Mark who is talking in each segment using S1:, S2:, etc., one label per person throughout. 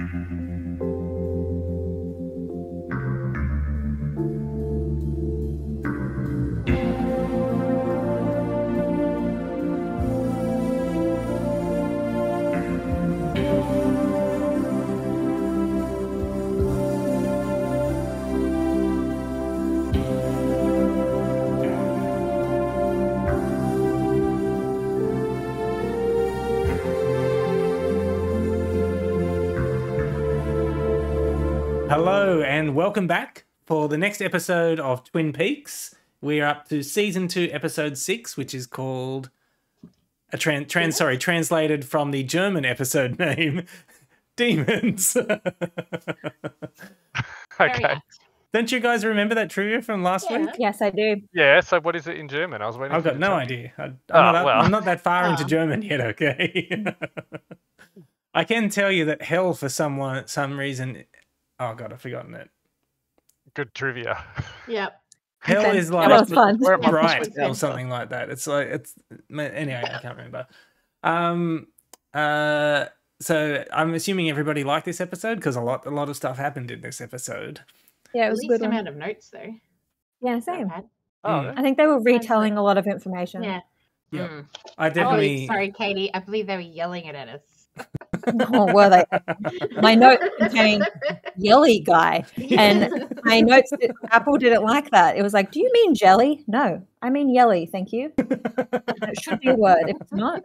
S1: Hello and welcome back for the next episode of Twin Peaks. We're up to season 2, episode 6, which is called translated from the German episode name, Demons.
S2: Okay.
S1: Don't you guys remember that trivia from last week?
S3: Yes, I do.
S2: Yeah, so what is it in German? I was waiting.
S1: I've
S2: for
S1: got
S2: you to
S1: no
S2: tell me.
S1: idea.
S2: Well.
S1: I'm not that far into German yet, okay? I can tell you that hell for some reason... Oh, God, I've forgotten it.
S2: Good trivia.
S3: Yep.
S1: Hell is like
S3: that was fun.
S1: bright or something like that. It's like anyway, I can't remember. So I'm assuming everybody liked this episode because a lot of stuff happened in this episode.
S3: Yeah, it was a good
S4: amount
S3: one.
S4: of notes though.
S3: Yeah, same.
S2: Oh,
S3: I think they were retelling a lot of information.
S4: Yeah.
S1: Yeah, I definitely.
S4: Sorry, Katie. I believe they were yelling it at us.
S3: Oh, were they? My notes contained yelly guy, and my notes Apple didn't like that. It was like, "Do you mean jelly?" No, I mean yelly. Thank you. It should be a word. If it's not,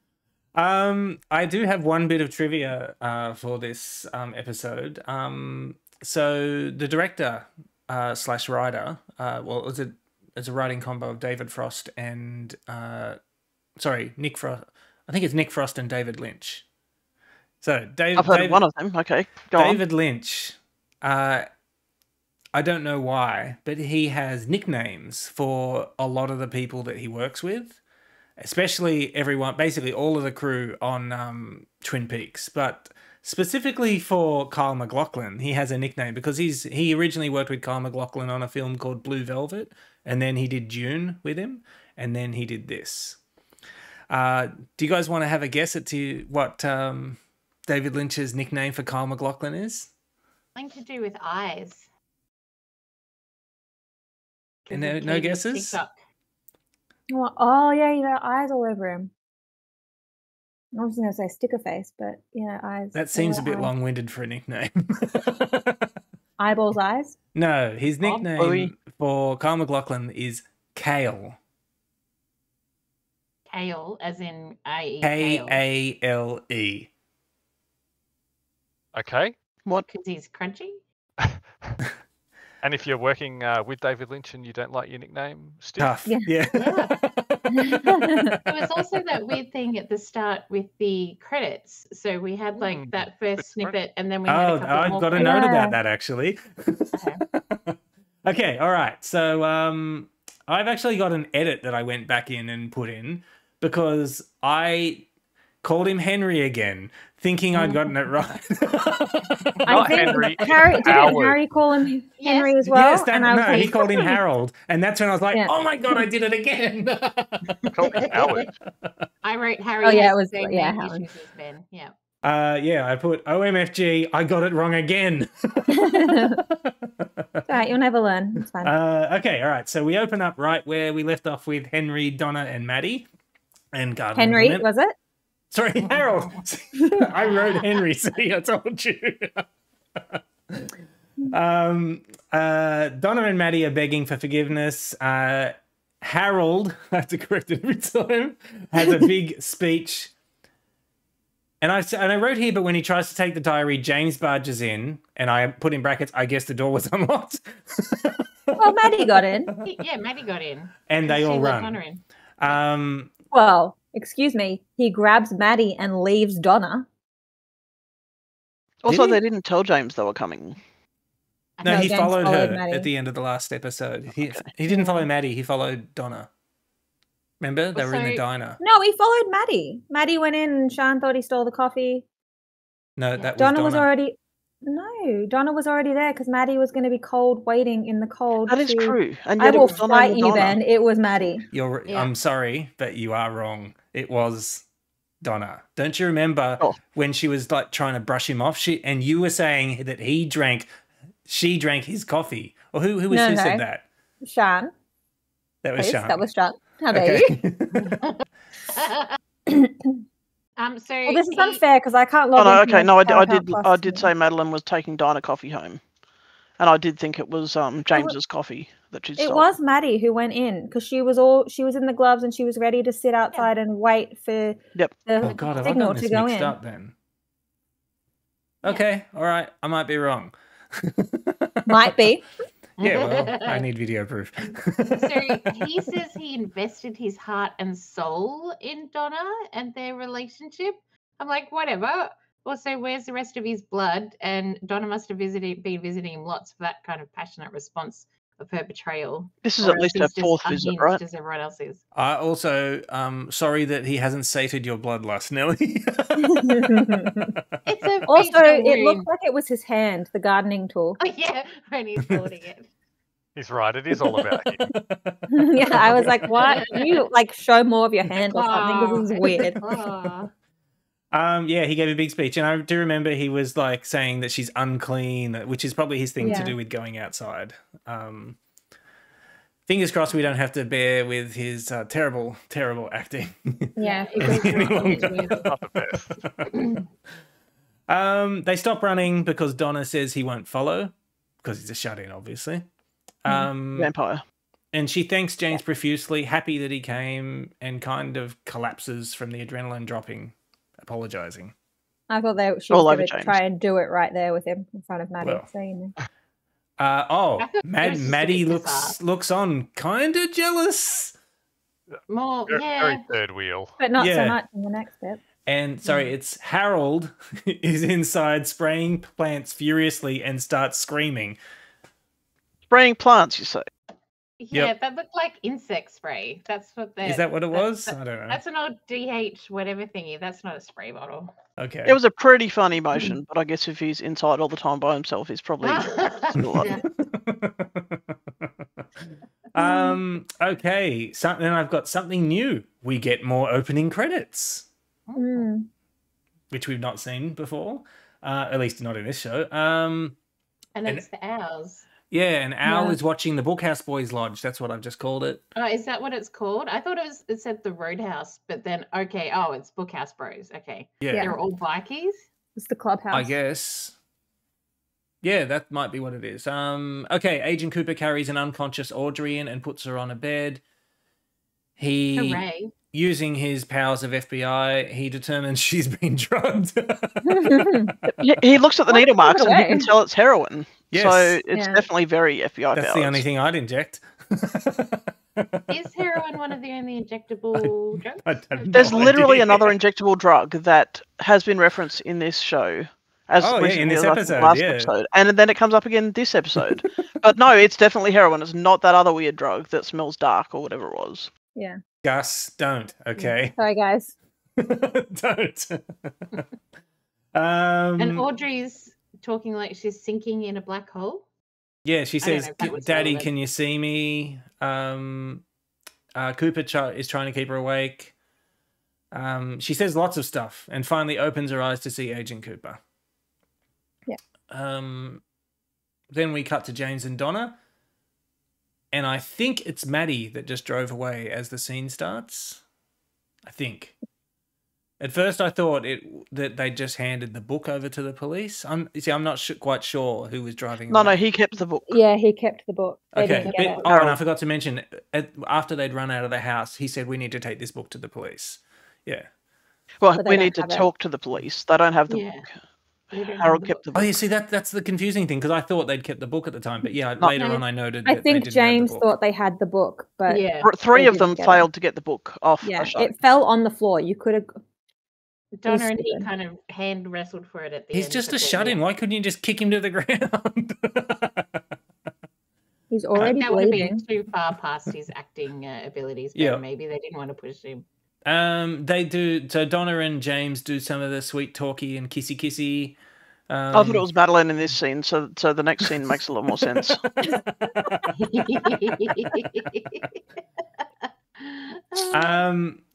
S1: I do have one bit of trivia for this episode. So the director slash writer, well, it's a writing combo of David Frost and Nick Frost. I think it's Nick Frost and David Lynch. So
S5: I've heard of one of them. Okay, go on.
S1: David Lynch. I don't know why, but he has nicknames for a lot of the people that he works with, especially everyone, basically all of the crew on Twin Peaks. But specifically for Kyle MacLachlan, he has a nickname because he originally worked with Kyle MacLachlan on a film called Blue Velvet, and then he did Dune with him, and then he did this. Do you guys want to have a guess at what David Lynch's nickname for Kyle MacLachlan is?
S4: Something to do with eyes.
S1: And no guesses?
S4: TikTok.
S3: oh yeah, you got eyes all over him. I was going to say sticker face, but yeah, eyes.
S1: That seems a bit long-winded for a nickname.
S3: Eyeballs, eyes.
S1: No, his nickname for Kyle MacLachlan is Kale.
S4: Kale, as in
S1: K-A-L-E.
S2: Okay.
S5: What?
S4: Because he's crunchy.
S2: And if you're working with David Lynch and you don't like your nickname, still.
S1: Tough.
S3: Yeah.
S4: There was also that weird thing at the start with the credits. So we had like that first snippet, and then we had a couple
S1: I've
S4: more
S1: got a note about that actually. Okay, all right. So I've actually got an edit that I went back in and put in because I called him Henry again, thinking I'd gotten it right.
S3: I think Harry call him Henry as well?
S1: Yes, no, he called him Harold. And that's when I was like, oh my God, I did it again.
S2: Called him Howard.
S4: I wrote Harry.
S3: Oh, yeah,
S4: has
S3: it was
S4: the same
S3: yeah,
S4: name
S3: Howard.
S4: issues as Ben. Yeah.
S1: Yeah, I put OMFG, I got it wrong again.
S3: All right, you'll never learn. It's fine.
S1: Okay, all right. So we open up right where we left off with Henry, Donna, and Maddy. And Garden
S3: Henry,
S1: Implement.
S3: was it?
S1: Sorry, Harold. I wrote Henry, see, I told you. Donna and Maddy are begging for forgiveness. Harold, I have to correct it every time, has a big speech. And I wrote here, but when he tries to take the diary, James barges in, and I put in brackets, I guess the door was unlocked.
S3: Well, Maddy got in.
S4: Yeah, Maddy got in.
S1: And they all
S4: let
S1: run.
S4: Donna in.
S3: Well, excuse me. He grabs Maddy and leaves Donna.
S5: Also,
S1: Did he?
S5: they didn't tell James they were coming.
S1: No, he
S3: James
S1: followed her
S3: Maddy.
S1: at the end of the last episode. He didn't follow Maddy, he followed Donna. Remember? They were in the diner.
S3: No, he followed Maddy. Maddy went in and Sean thought he stole the coffee.
S1: No, that was
S3: Donna was already... No, Donna was already there because Maddy was going to be cold, waiting in the cold.
S5: That is true. And
S3: I
S5: yet it
S3: will
S5: was
S3: fight
S5: Donna
S3: you, Ben. It was Maddy.
S1: I'm sorry, but you are wrong. It was Donna. Don't you remember when she was like trying to brush him off? And you were saying that she drank his coffee. Or who said that?
S3: Shan.
S1: That was Shan.
S3: That was Shan. How dare you?
S4: So
S3: this is unfair because I can't log
S5: no,
S3: into
S5: okay,
S3: my
S5: no, I
S3: Plus
S5: did say Madeline was taking Donna coffee home, and I did think it was James's coffee that she stole.
S3: It was Maddy who went in because she was in the gloves and she was ready to sit outside and wait for the signal to go in.
S1: Up then? Okay, all right, I might be wrong.
S3: Might be.
S1: Yeah, well, I need video proof.
S4: So he says he invested his heart and soul in Donna and their relationship. I'm like, whatever. Also, where's the rest of his blood? And Donna must have been visiting him lots for that kind of passionate response of her betrayal.
S5: This is at least her fourth visit, right?
S4: As everyone else is.
S1: I also, sorry that he hasn't sated your bloodlust, Nelly.
S3: Also, it looked like it was his hand, the gardening tool.
S4: Oh, yeah, when he's holding it.
S2: He's right. It is all about him.
S3: Yeah, I was like, "Why? Can you like show more of your hand or something? This is weird."
S1: Yeah, he gave a big speech, and I do remember he was like saying that she's unclean, which is probably his thing to do with going outside. Fingers crossed we don't have to bear with his terrible, terrible acting.
S3: Yeah,
S1: they stop running because Donna says he won't follow because he's a shut-in, obviously.
S5: Vampire.
S1: And she thanks James profusely, happy that he came, and kind of collapses from the adrenaline dropping, apologising.
S3: I thought she was going to try and do it right there with him in front of Maddy.
S1: Well,
S3: so, you
S1: know. Maddy looks on, kind of jealous.
S4: More,
S2: very third wheel.
S3: But not so much in the next bit.
S1: And, it's Harold is inside spraying plants furiously and starts screaming.
S5: Spraying plants, you say?
S4: Yeah, that looked like insect spray. That's what
S1: Is that what it was? I don't know.
S4: That's an old DH whatever thingy. That's not a spray bottle.
S1: Okay.
S5: It was a pretty funny motion, but I guess if he's inside all the time by himself, he's probably still
S1: okay. Then I've got something new. We get more opening credits. Which we've not seen before. At least not in this show.
S4: And it's the owls.
S1: Yeah, and Al is watching the Bookhouse Boys Lodge. That's what I've just called it.
S4: Oh, is that what it's called? I thought it said the Roadhouse, but then it's Bookhouse Bros. Okay.
S1: Yeah.
S4: They're all bikies?
S3: It's the clubhouse.
S1: I guess. Yeah, that might be what it is. Okay, Agent Cooper carries an unconscious Audrey in and puts her on a bed.
S4: Hooray.
S1: Using his powers of FBI, he determines she's been drugged.
S5: He looks at the needle marks and he can tell it's heroin.
S1: Yes.
S5: So it's definitely very FBI
S1: That's
S5: powers.
S1: the only thing I'd inject.
S4: Is heroin one of the only injectable drugs?
S5: There's literally another injectable drug that has been referenced in this show.
S1: In this episode,
S5: episode. And then it comes up again this episode. But no, it's definitely heroin. It's not that other weird drug that smells dark or whatever it was.
S3: Yeah.
S1: Gus, don't. Okay.
S3: Sorry, guys.
S1: Don't.
S4: And Audrey's talking like she's sinking in a black hole.
S1: Yeah, she says, "Daddy, can you see me?" Cooper is trying to keep her awake. She says lots of stuff and finally opens her eyes to see Agent Cooper.
S3: Yeah.
S1: Then we cut to James and Donna. And I think it's Maddy that just drove away as the scene starts. I think. At first, I thought that they just handed the book over to the police. I'm not quite sure who was driving.
S5: No, he kept the book.
S3: Yeah, he kept the book.
S1: Okay, and I forgot to mention, after they'd run out of the house, he said, "We need to take this book to the police." Yeah.
S5: Well, we need to talk to the police. They don't have the book. Harold kept the book.
S1: Oh, you see, that's the confusing thing, because I thought they'd kept the book at the time, but later on I noted that
S3: think
S1: they didn't
S3: James
S1: have the book.
S3: thought they had the book, but
S5: three of them failed to get the book off.
S3: Yeah, it fell on the floor. You could have.
S4: Donna and he kind of hand wrestled for it at the end.
S1: He's just a shut-in. Why couldn't you just kick him to the ground?
S3: He's already
S4: that would have
S3: bleeding.
S4: been too far past his acting abilities. But maybe they didn't want to push him.
S1: They do. So Donna and James do some of the sweet talky and kissy.
S5: I thought it was Madeline in this scene, so the next scene makes a lot more sense.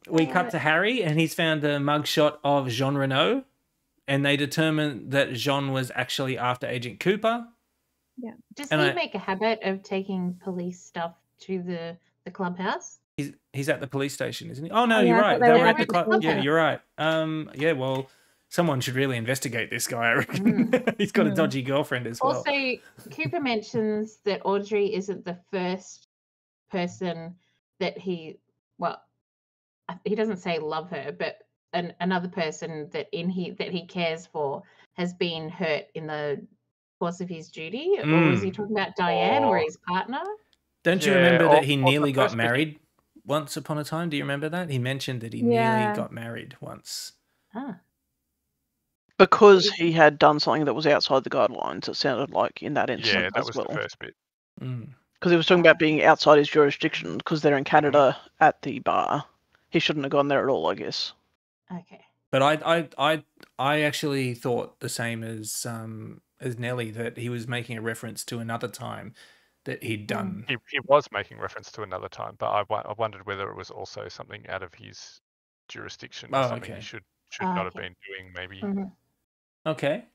S1: we cut to Harry, and he's found a mugshot of Jean Renault, and they determine that Jean was actually after Agent Cooper.
S4: Does
S1: And
S4: he
S1: I-
S4: make a habit of taking police stuff to the clubhouse?
S1: He's at the police station, isn't he? Oh no,
S3: Oh, yeah,
S1: you're
S3: I
S1: right.
S3: thought they
S1: They
S3: were
S1: were
S3: at
S1: at the
S3: the
S1: club.
S3: police
S1: Yeah,
S4: station.
S1: you're right. Yeah, well, someone should really investigate this guy. I reckon he's got a dodgy girlfriend as well.
S4: Also, Cooper mentions that Audrey isn't the first person that he doesn't say love her, but another person that he cares for has been hurt in the course of his duty. Or was he talking about Diane or his partner?
S1: Don't you
S2: Yeah,
S1: remember
S2: or-
S1: that he
S2: or the
S1: nearly got
S2: first meeting.
S1: married once upon a time? Do you remember that? He mentioned that he
S3: Yeah.
S1: nearly got married once.
S4: Ah,
S5: Because he had done something that was outside the guidelines, it sounded like, in that incident
S2: Yeah, that
S5: as
S2: was
S5: well.
S2: the first bit.
S1: Mm.
S5: Because he was talking about being outside his jurisdiction, because they're in Canada at the bar. He shouldn't have gone there at all, I guess.
S4: okay.
S1: But I actually thought the same as Nelly, that he was making a reference to another time that he'd done.
S2: He was making reference to another time, but I wondered whether it was also something out of his jurisdiction or
S1: Oh,
S2: something
S1: okay.
S2: he should not have
S4: Okay.
S2: been doing, maybe.
S4: Mhm.
S1: Okay.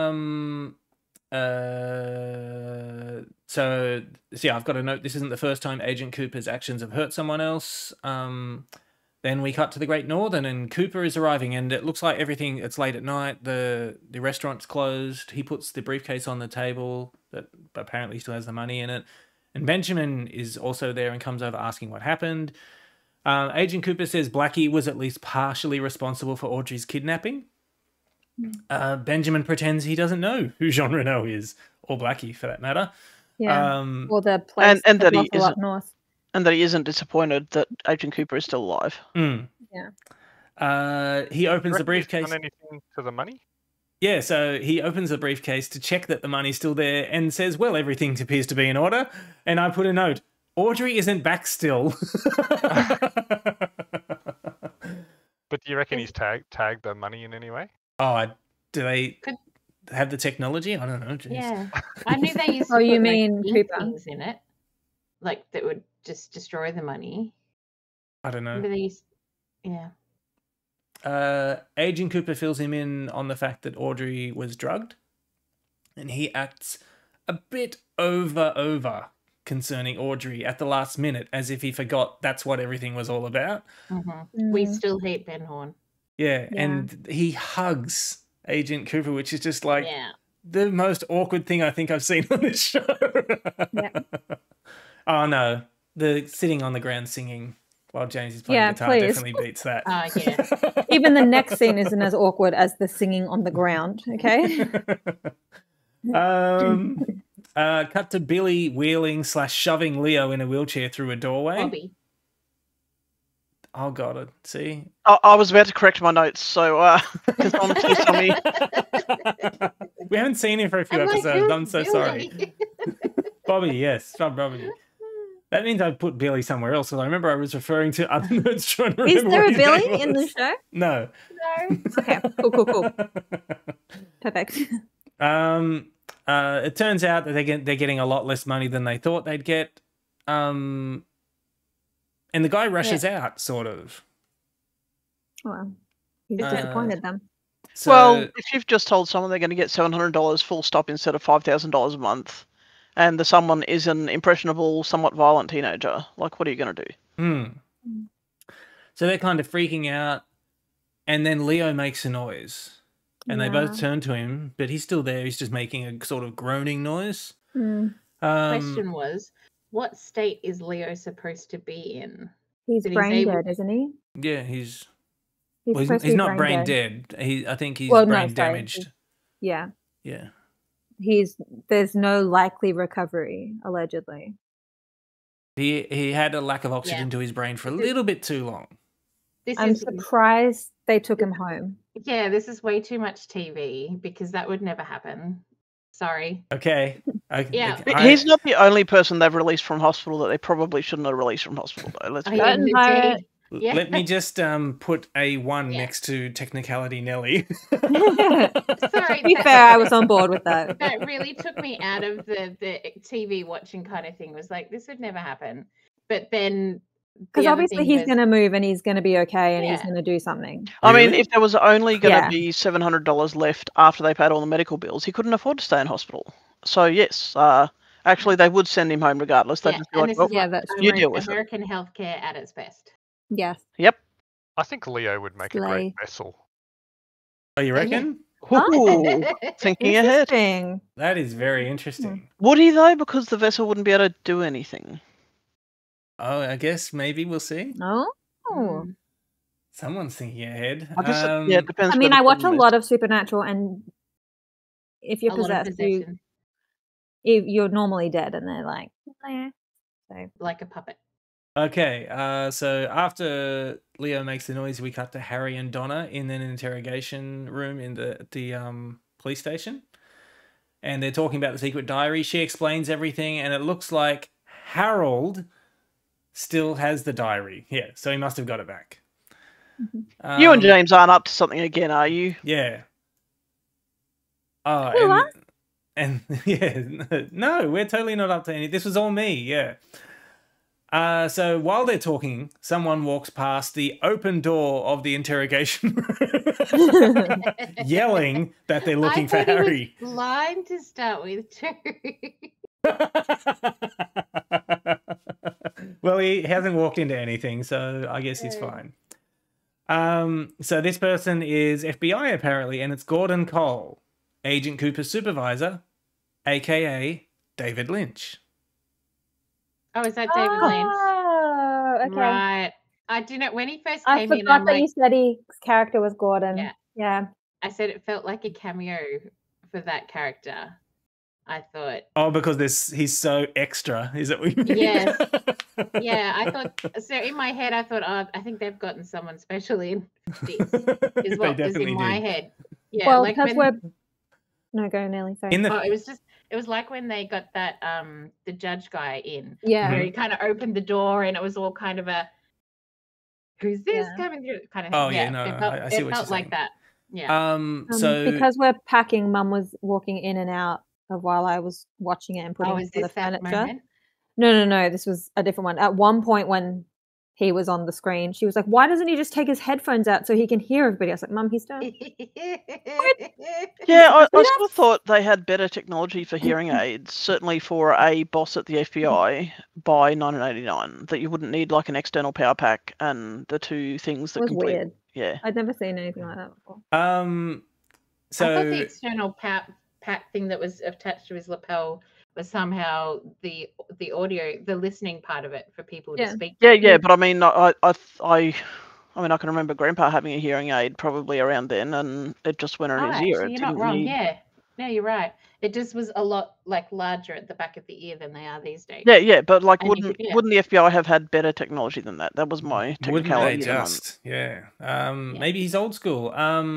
S1: So yeah, I've got a note. This isn't the first time Agent Cooper's actions have hurt someone else. Then we cut to the Great Northern, and Cooper is arriving, and it looks like everything. It's late at night. The restaurant's closed. He puts the briefcase on the table that apparently still has the money in it, and Benjamin is also there and comes over asking what happened. Agent Cooper says Blackie was at least partially responsible for Audrey's kidnapping. Benjamin pretends he doesn't know who Jean Renault is, or Blackie for that matter.
S3: Yeah.
S1: Um,
S3: Or the place,
S5: and
S3: the
S5: that he
S3: brothel up
S5: isn't-
S3: north.
S5: And that he isn't disappointed that Agent Cooper is still alive.
S1: Yeah. He opens the
S2: Reckon he's
S1: briefcase.
S2: done anything to the money?
S1: Yeah, so he opens the briefcase to check that the money's still there and says, well, everything appears to be in order. And I put a note, Audrey isn't back still.
S2: But do you reckon he's tagged the money in any way?
S1: Do they
S4: Could-
S1: have the technology? I don't know. Jeez.
S4: Yeah, I knew they used to
S3: Oh, you
S4: put,
S3: mean
S4: ink
S3: Cooper?
S4: things in it, like that would just destroy the money.
S1: I don't know.
S4: Remember they used, yeah.
S1: Agent Cooper fills him in on the fact that Audrey was drugged, and he acts a bit over concerning Audrey at the last minute, as if he forgot that's what everything was all about.
S4: We still hate Ben Horn.
S1: Yeah,
S3: Yeah.
S1: and he hugs Agent Cooper, which is just like
S4: Yeah.
S1: the most awkward thing I think I've seen on this show.
S3: Yeah.
S1: Oh no, the sitting on the ground singing while James is playing
S3: Yeah,
S1: guitar
S3: please.
S1: definitely beats that.
S4: Yeah.
S3: Even the next scene isn't as awkward as the singing on the ground. Okay.
S1: Cut to Billy wheeling / shoving Leo in a wheelchair through a doorway.
S4: Bobby.
S1: Oh god, see.
S5: I was about to correct my notes, so because Donna just on me.
S1: We haven't seen him for a few
S4: I'm like,
S1: episodes.
S4: who's
S1: I'm so sorry.
S4: Billy?
S1: Bobby, yes, Bobby. That means I put Billy somewhere else. I remember I was referring to other notes trying to remember
S3: Is there
S1: what
S3: a
S1: his name
S3: Billy in the
S1: was.
S3: show?
S1: No.
S4: No.
S3: Okay. Cool. Perfect.
S1: It turns out that they're getting a lot less money than they thought they'd get. And the guy rushes out, sort of.
S3: Well, he's
S1: Uh,
S3: disappointed them.
S1: So,
S5: Well, if you've just told someone they're going to get $700 full stop instead of $5,000 a month, and the someone is an impressionable, somewhat violent teenager, like, what are you going to do?
S1: So they're kind of freaking out, and then Leo makes a noise. And they both turn to him, but he's still there. He's just making a sort of groaning noise.
S4: Question was, what state is Leo supposed to be in?
S3: He's
S4: But he's
S3: brain
S4: able-
S3: dead, isn't he?
S1: Yeah, he's
S3: supposed to
S1: he's
S3: be
S1: not brain dead. I think he's
S3: Well, no,
S1: brain
S3: sorry.
S1: damaged.
S3: Yeah.
S1: Yeah.
S3: There's no likely recovery, allegedly.
S1: He had a lack of oxygen
S4: Yeah.
S1: to his brain for a little bit too long.
S3: I'm surprised they took him home.
S4: Yeah, this is way too much TV because that would never happen. Sorry.
S1: Okay.
S4: Yeah.
S5: He's not the only person they've released from hospital that they probably shouldn't have released from hospital, though. Let's
S4: Oh,
S5: be
S4: yeah,
S5: honest.
S4: indeed. Yeah.
S1: Let me just put a 1
S4: Yeah.
S1: next to technicality Nelly.
S4: Sorry.
S3: To be fair, I was on board with that.
S4: That really took me out of the TV watching kind of thing. Was like, this would never happen. But then
S3: Because
S4: other
S3: obviously
S4: thing
S3: he's
S4: was-
S3: going to move and he's going to be okay and he's
S4: Yeah.
S3: going to do something.
S5: I mean,
S1: Really?
S5: if there was only going to
S3: Yeah.
S5: be $700 left after they paid all the medical bills, he couldn't afford to stay in hospital. So yes, actually they would send him home regardless. They'd
S4: Yeah,
S5: just be
S4: and
S5: like,
S4: this
S5: well,
S4: is
S3: Yeah,
S4: what
S3: that's
S5: you
S3: true.
S5: deal with it.
S4: American healthcare at its best.
S3: Yes.
S5: Yep.
S2: I think Leo would make a
S3: Slay.
S2: great vessel.
S1: Oh, you reckon?
S5: Ooh, thinking ahead.
S3: Interesting.
S1: That is very interesting.
S5: Would he though? Because the vessel wouldn't be able to do anything.
S1: Oh, I guess maybe we'll see.
S3: Oh.
S4: Mm.
S1: Someone's thinking ahead.
S5: I guess it depends.
S3: I mean, I watch a lot of Supernatural, and if you're
S4: A lot of
S3: possessed,
S4: possession,
S3: you're normally dead, and they're like, eh. So
S4: like a puppet.
S1: Okay, so after Leo makes the noise, we cut to Harry and Donna in an interrogation room in the police station. And they're talking about the secret diary. She explains everything, and it looks like Harold still has the diary. Yeah, so he must have got it back.
S5: You and James aren't up to something again, are you?
S1: Yeah. Oh,
S3: Who are?
S1: and yeah, no, we're totally not up to any. This was all me, yeah. So while they're talking, someone walks past the open door of the interrogation room, yelling that they're looking for
S4: I thought
S1: Harry.
S4: He was blind to start with too.
S1: Well, he hasn't walked into anything, so I guess he's fine. So this person is FBI apparently, and it's Gordon Cole, Agent Cooper's supervisor, aka David Lynch.
S4: Oh, is that David Lynch?
S3: Oh, okay.
S4: Right. I do know when he first
S3: I
S4: came in.
S3: forgot
S4: I'm
S3: that
S4: like,
S3: you said his character was Gordon.
S4: Yeah.
S3: Yeah.
S4: I said it felt like a cameo for that character. I thought.
S1: Oh, because he's so extra. Is that what you mean?
S4: Yes. Yeah, I thought so. In my head, I thought, oh, I think they've gotten someone special in this. Is what was in my head. Yeah,
S3: Well,
S4: like
S3: because
S4: when,
S3: No, go, Nelly. Sorry.
S1: In the
S4: it was like when they got that the judge guy in.
S3: Yeah.
S4: Where he kind of opened the door and it was all kind of a who's this coming through kind of thing.
S1: Oh, yeah, no,
S4: it felt,
S1: I see what you're
S4: like
S1: saying.
S4: that. Yeah.
S1: So
S3: because we're packing, Mum was walking in and out of while I was watching it and putting
S4: is
S3: the
S4: this that
S3: furniture.
S4: moment?
S3: No. This was a different one. At one point when he was on the screen, she was like, "Why doesn't he just take his headphones out so he can hear everybody?" I was like, "Mum, he's done."
S5: Yeah, I sort of thought they had better technology for hearing aids, certainly for a boss at the FBI by 1989, that you wouldn't need like an external power pack and the two things that
S3: It was
S5: complete.
S3: weird.
S5: Yeah.
S3: I'd never seen anything like that before.
S1: So
S4: I thought the external pack thing that was attached to his lapel was somehow the audio, the listening part of it for people to speak.
S5: Yeah, but I mean, I mean, I can remember Grandpa having a hearing aid probably around then, and it just went in his ear.
S4: Actually, you're not wrong. Yeah, no, you're right. It just was a lot like larger at the back of the ear than they are these days.
S5: Yeah, but like,
S4: And
S5: wouldn't the FBI have had better technology than that? That was my
S1: wouldn't
S5: technicality.
S1: they
S5: at the moment.
S1: just? Yeah. Maybe he's old school.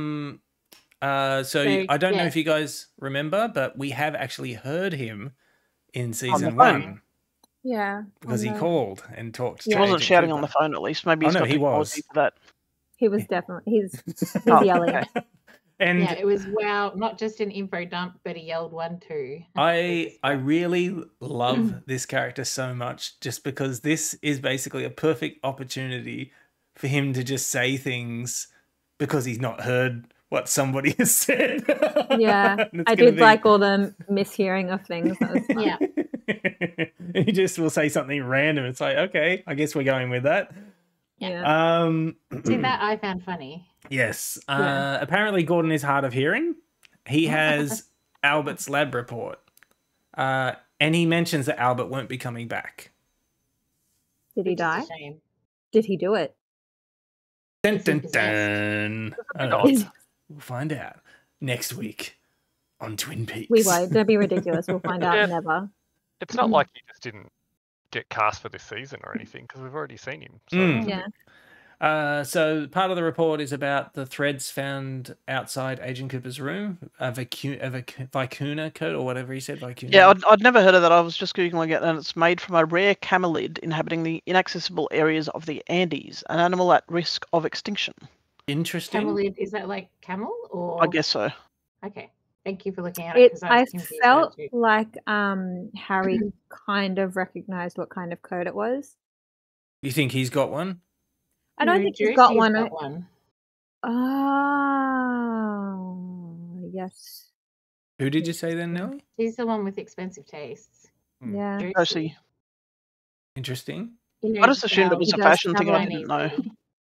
S1: So I don't know if you guys remember, but we have actually heard him in season 1.
S3: Yeah.
S1: Because he called and talked.
S5: He
S1: to
S5: wasn't
S1: Agent
S5: shouting
S1: Cooper.
S5: on the phone, at least. Maybe he's got
S1: he
S5: technology
S1: was.
S5: for that.
S3: He was definitely he's
S5: Oh,
S3: yelling.
S5: okay.
S1: And
S4: yeah, it was not just an info dump, but he yelled one too.
S1: I really love this character so much, just because this is basically a perfect opportunity for him to just say things because he's not heard what somebody has said.
S3: Yeah, I did like all the mishearing of things. That was fun.
S4: Yeah.
S1: He just will say something random. It's like, okay, I guess we're going with that.
S3: Yeah.
S4: See, that I found funny.
S1: Yes.
S3: Yeah.
S1: Apparently Gordon is hard of hearing. He has Albert's lab report. And he mentions that Albert won't be coming back.
S3: Did he
S4: Which is a
S3: die?
S4: shame.
S3: Did he do it?
S1: Dun,
S4: Is he
S1: dun,
S4: possessed?
S1: dun. I don't know. We'll find out next week on Twin Peaks.
S3: We won't. Don't be ridiculous. We'll find out
S2: Yeah.
S3: never.
S2: It's not like he just didn't get cast for this season or anything, because we've already seen him. So
S3: Yeah.
S1: So part of the report is about the threads found outside Agent Cooper's room, a vicuna coat or whatever he said. Vicuna.
S5: Yeah, I'd never heard of that. I was just Googling it, and it's made from a rare camelid inhabiting the inaccessible areas of the Andes, an animal at risk of extinction.
S1: Interesting.
S4: Camelid, is that like camel or?
S5: I guess so.
S4: Okay. Thank you for looking at it. 'cause
S3: I
S4: was confused
S3: felt
S4: about it.
S3: like Harry kind of recognized what kind of code it was.
S1: You think he's got one?
S3: I don't
S4: No,
S3: think he's got
S4: Drew's
S3: one.
S4: got one.
S3: Oh, yes.
S1: Who did you say then, Nelly?
S4: He's the one with expensive tastes.
S2: Hmm.
S3: Yeah.
S4: Drew's-
S5: I see.
S1: Interesting.
S4: he
S5: I just
S4: knows
S5: assumed
S4: how
S5: it was
S3: he
S5: a
S3: does
S5: fashion
S3: have
S5: thing. I
S3: one.
S5: didn't know.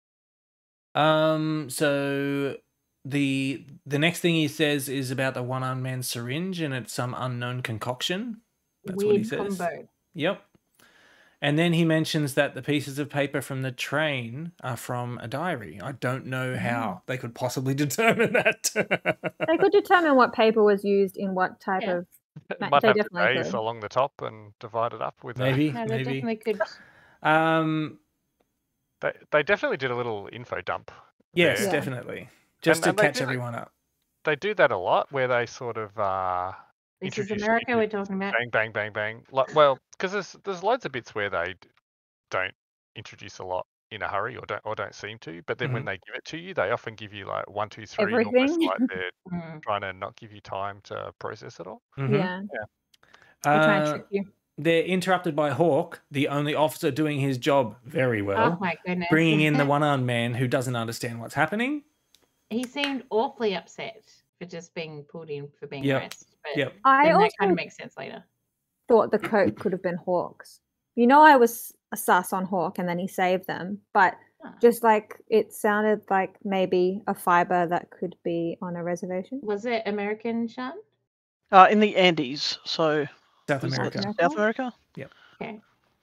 S1: So the next thing he says is about the one-armed man's syringe, and it's some unknown concoction. That's what he
S4: Weird
S1: says.
S4: combo.
S1: Yep. And then he mentions that the pieces of paper from the train are from a diary. I don't know how they could possibly determine that.
S3: They could determine what paper was used in what type
S4: Yeah.
S3: of.
S2: It
S3: They
S2: might have the
S3: definitely
S2: days
S3: could.
S2: along the top and divide it up with
S1: Maybe,
S4: No, they
S1: maybe.
S4: definitely could.
S2: They definitely did a little info dump.
S1: Yes,
S2: there.
S3: Yeah.
S1: definitely. Just
S2: And
S1: to
S2: they
S1: catch
S2: do that-
S1: everyone up.
S2: They do that a lot, where they sort of
S4: This is
S2: introduce
S4: America
S2: you
S4: we're
S2: to
S4: talking about.
S2: bang, bang, bang, bang. Like, well, because there's loads of bits where they don't introduce a lot in a hurry, or don't seem to. But then when they give it to you, they often give you like 1, 2, 3, almost
S3: Everything.
S2: like they're
S4: Mm.
S2: trying to not give you time to process it all.
S1: Mhm.
S3: Yeah. They try and trick you.
S1: They're interrupted by Hawk, the only officer doing his job very well,
S4: Oh my goodness.
S1: bringing in the one-armed man who doesn't understand what's happening.
S4: He seemed awfully upset for just being pulled in for being
S1: Yep.
S4: arrested. But
S1: Yep.
S3: I
S4: then that
S3: also
S4: kind of makes sense later.
S3: thought the coat could have been Hawk's. You know, I was a sus on Hawk, and then he saved them, but
S4: Huh.
S3: just like it sounded like maybe a fiber that could be on a reservation.
S4: Was it American, Sean?
S5: In the Andes, so
S1: South
S5: was it
S1: America.
S3: America?
S5: South America.
S4: Okay.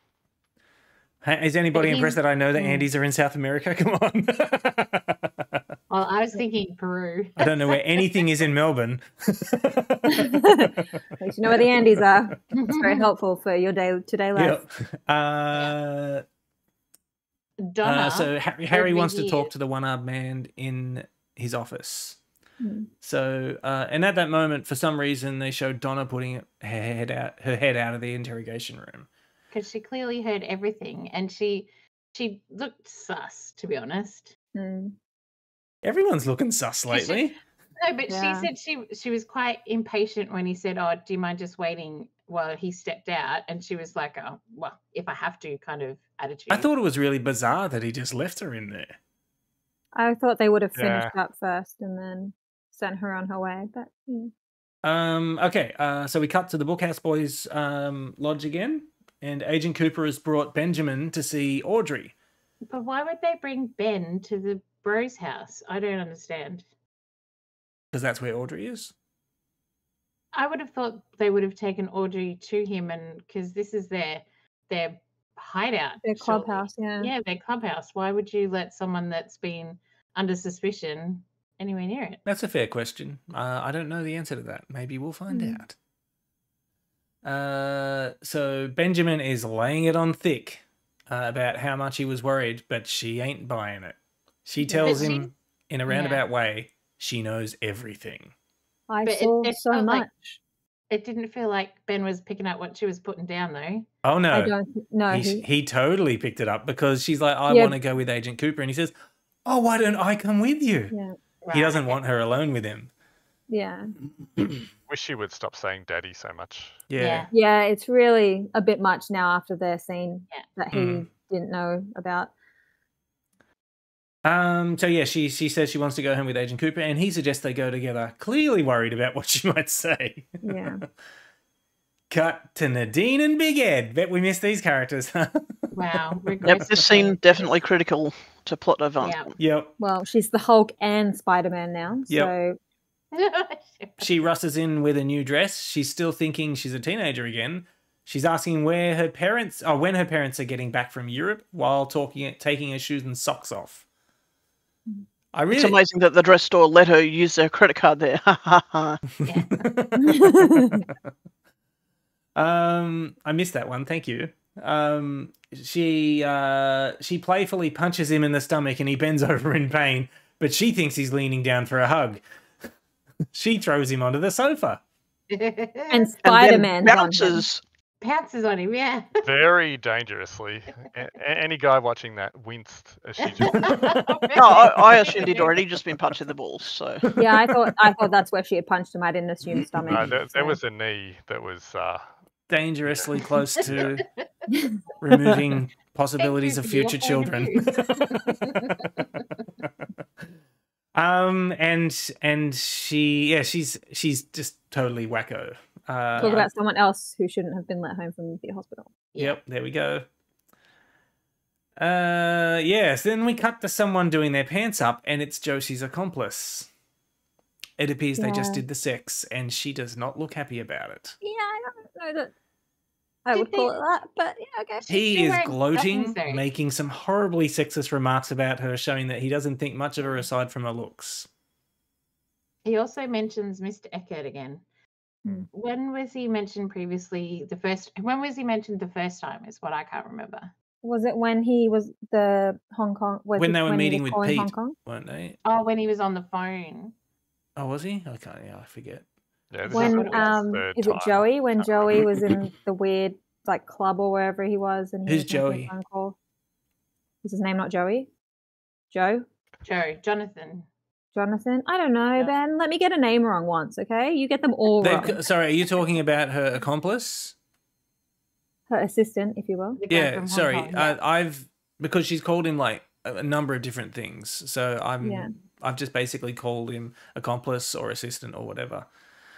S1: Is anybody
S4: But
S1: impressed
S4: he's-
S1: that I know the Andes are in South America? Come on.
S4: Well, I was thinking Peru.
S1: I don't know where anything is in Melbourne.
S3: At least you know where the Andes are. It's very helpful for your day-to-day life.
S1: Yep.
S4: Donna.
S1: So Harry
S4: over
S1: wants to talk
S4: years.
S1: to the one-armed man in his office.
S3: Hmm.
S1: So, and at that moment, for some reason, they showed Donna putting her head out of the interrogation room.
S4: Because she clearly heard everything, and she looked sus, to be honest.
S3: Mm.
S1: Everyone's looking sus lately.
S4: No, but
S3: Yeah.
S4: she said she was quite impatient when he said, "Oh, do you mind just waiting while he stepped out?" And she was like, "Oh, well, if I have to," kind of attitude.
S1: I thought it was really bizarre that he just left her in there.
S3: I thought they would have
S2: Yeah.
S3: finished up first and then sent her on her way, but yeah.
S1: Okay, so we cut to the Bookhouse Boys lodge again, and Agent Cooper has brought Benjamin to see Audrey.
S4: But why would they bring Ben to the Bros house? I don't understand.
S1: Because that's where Audrey is.
S4: I would have thought they would have taken Audrey to him, and because this is their hideout,
S3: Their
S4: surely.
S3: clubhouse, yeah.
S4: Yeah, their clubhouse. Why would you let someone that's been under suspicion anywhere near it?
S1: That's a fair question. I don't know the answer to that. Maybe we'll find out. So Benjamin is laying it on thick about how much he was worried, but she ain't buying it. She tells
S4: But
S1: him in a roundabout way she knows everything.
S3: I
S4: But
S3: saw
S4: it
S3: so
S4: felt
S3: much.
S4: like- It didn't feel like Ben was picking up what she was putting down, though.
S1: Oh
S3: I
S1: no,
S3: don't know.
S1: he totally picked it up because she's like, I
S3: Yeah.
S1: want to go with Agent Cooper, and he says, oh, why don't I come with you?
S3: Yeah.
S1: He doesn't
S4: Right.
S1: want her alone with him.
S3: Yeah.
S2: Wish she would stop saying "daddy" so much.
S1: Yeah.
S3: Yeah, it's really a bit much now after their scene
S4: Yeah.
S3: that he didn't know about.
S1: So yeah, she says she wants to go home with Agent Cooper, and he suggests they go together, clearly worried about what she might say.
S3: Yeah.
S1: Cut to Nadine and Big Ed. Bet we missed these characters.
S4: Wow.
S5: Yep, this scene definitely critical to plot advancement.
S1: Yep.
S3: Well, she's the Hulk and Spider-Man now.
S1: Yep.
S3: So
S1: She rushes in with a new dress. She's still thinking she's a teenager again. She's asking when her parents are getting back from Europe while taking her shoes and socks off.
S5: It's amazing that the dress store let her use their credit card there.
S1: I missed that one. Thank you. She playfully punches him in the stomach and he bends over in pain, but she thinks he's leaning down for a hug. She throws him onto the sofa.
S3: and Spider-Man
S5: bounces.
S4: Pounces on him, yeah.
S2: Very dangerously. Any guy watching that winced as she just.
S5: No, I assumed he'd already just been punched in the balls. So
S3: Yeah, I thought that's where she had punched him. I didn't assume stomach.
S2: No, there
S3: so.
S2: was a knee that was.
S1: Dangerously close to removing possibilities of
S4: Thank you for
S1: future
S4: your point of
S1: children. And she's just totally wacko.
S3: Talk about someone else who shouldn't have been let home from the hospital.
S1: Yep, there we go. Yes, then we cut to someone doing their pants up, and it's Josie's accomplice. It appears they just did the sex, and she does not look happy about it.
S3: Yeah, I don't know that I would call it that, but yeah, okay.
S1: He is gloating, making some horribly sexist remarks about her, showing that he doesn't think much of her aside from her looks.
S4: He also mentions Mr. Eckert again. When was he mentioned previously? When was he mentioned the first time? Is what I can't remember.
S3: Was it when he was the Hong Kong?
S1: When they were meeting with Pete,
S3: Hong Kong?
S1: weren't they?
S4: Oh, when he was on the phone.
S1: Oh, was he? I can't. Yeah, I forget.
S2: Yeah,
S3: When is it Joey? When Joey was in the weird like club or wherever he was, and he
S1: who's
S3: was making
S1: Joey?
S3: a phone call. Is his name not Joey? Joe?
S4: Jonathan.
S3: Jonathan? I don't know, Ben. Let me get a name wrong once, okay? You get them all wrong.
S1: Sorry, are you talking about her accomplice?
S3: Her assistant, if you will.
S1: Yeah, sorry. I've because she's called him like a number of different things, so I've just basically called him accomplice or assistant or whatever.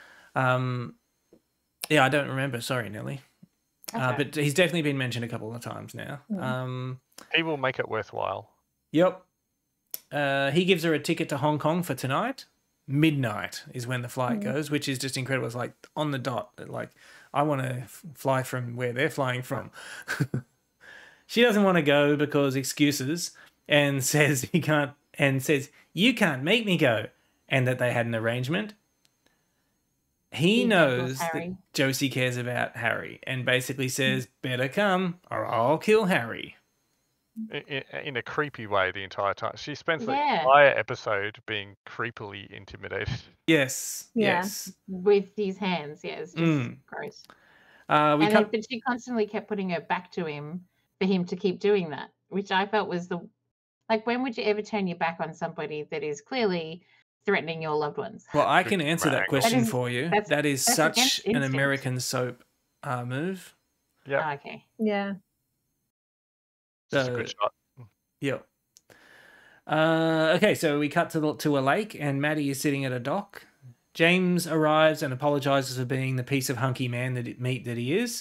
S1: Yeah, I don't remember. Sorry, Nelly. But he's definitely been mentioned a couple of times now.
S2: He will make it worthwhile.
S1: Yep. He gives her a ticket to Hong Kong for tonight. Midnight is when the flight goes, which is just incredible. It's like on the dot. Like, I want to fly from where they're flying from. She doesn't want to go because excuses, and says he can't, and says you can't make me go, and that they had an arrangement. He knows that Josie cares about Harry, and basically says, "Better come, or I'll kill Harry."
S2: In a creepy way the entire time. She spends the entire episode being creepily intimidated.
S1: Yes.
S3: Yeah.
S1: Yes.
S4: With these hands, it's just gross. But she constantly kept putting her back to him for him to keep doing that, which I felt was when would you ever turn your back on somebody that is clearly threatening your loved ones?
S1: Well, I can answer that question for you. That is such an American soap move.
S2: Yeah.
S4: Okay.
S3: Yeah.
S2: That's a good shot.
S1: Yep. Okay, so we cut to a lake, and Maddy is sitting at a dock. James arrives and apologizes for being the piece of hunky man that he is.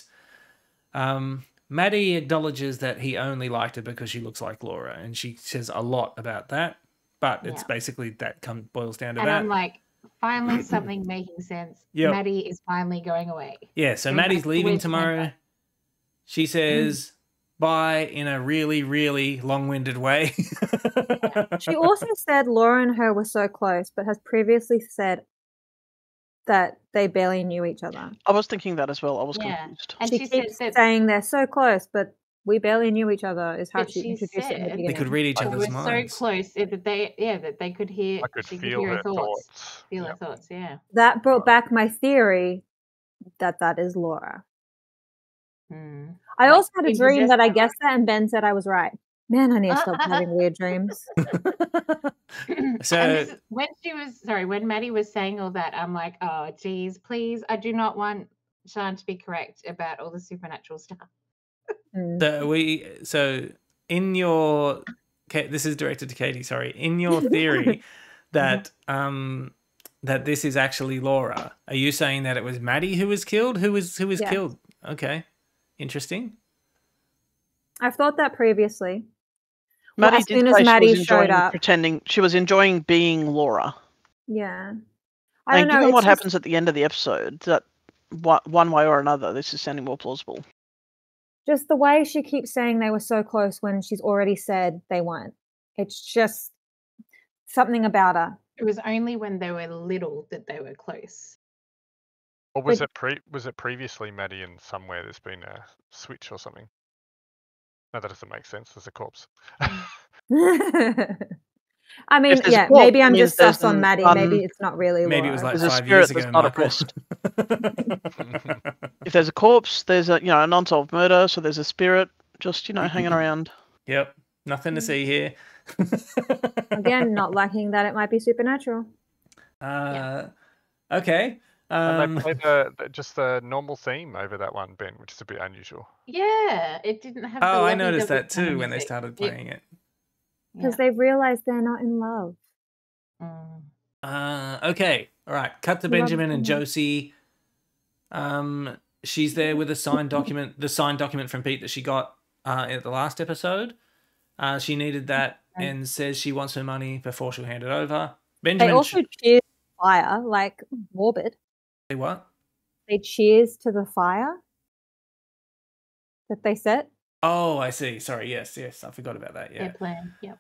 S1: Maddy acknowledges that he only liked her because she looks like Laura, and she says a lot about that. But it's basically that boils down to that.
S4: And I'm like, finally something making sense. Yep. Maddy is finally going away.
S1: Yeah, so Maddy's leaving tomorrow. She says bye in a really, really long-winded way.
S3: She also said Laura and her were so close, but has previously said that they barely knew each other.
S5: I was thinking that as well. I was confused.
S4: And
S3: she keeps saying they're so close, but we barely knew each other is how she introduced it in the beginning.
S1: They could read each other's minds.
S4: So close that they could hear.
S2: I could feel her thoughts.
S4: Feel her thoughts. Yeah.
S3: That brought back my theory that is Laura. I also had a dream that I guessed that, and Ben said I was right. Man, I need to stop having weird dreams.
S1: So
S4: when Maddy was saying all that, I'm like, oh, geez, please, I do not want Sean to be correct about all the supernatural stuff.
S1: So in your, this is directed to Katie. Sorry, in your theory that that this is actually Laura, are you saying that it was Maddy who was killed? Who was killed? Okay, interesting.
S3: I've thought that previously.
S5: Maddy did say she was enjoying pretending. She was enjoying being Laura.
S3: Yeah.
S5: I don't know. Given what happens at the end of the episode, that one way or another, this is sounding more plausible.
S3: Just the way she keeps saying they were so close when she's already said they weren't. It's just something about her.
S4: It was only when they were little that they were close.
S2: Or was it previously Maddy and somewhere there's been a switch or something? No, that doesn't make sense. There's a corpse.
S3: I mean, yeah, maybe I'm just sus on Maddy. Maybe it's not really Laura.
S1: Maybe it was like 5 years ago, Michael.
S5: If there's a corpse, there's a an unsolved murder, so there's a spirit just hanging around.
S1: Yep, nothing to see here.
S3: Again, not liking that it might be supernatural.
S1: Okay.
S2: And they played just the normal theme over that one, Ben, which is a bit unusual.
S4: Yeah, it didn't have.
S1: Oh,
S4: the
S1: I noticed
S4: lovey-dovey
S1: that
S4: kind of
S1: too when they
S4: music.
S1: started playing it.
S3: Because they've realized they're not in love.
S1: Okay, all right. Cut to Benjamin and Josie. She's there with a signed document, the signed document from Pete that she got at the last episode. She needed that and says she wants her money before she'll hand it over. Benjamin.
S3: They also cheers the fire, like morbid.
S1: They what?
S3: They cheers to the fire that they set.
S1: Oh, I see. Sorry. Yes. I forgot about that. Yeah.
S4: Their plan. Yep.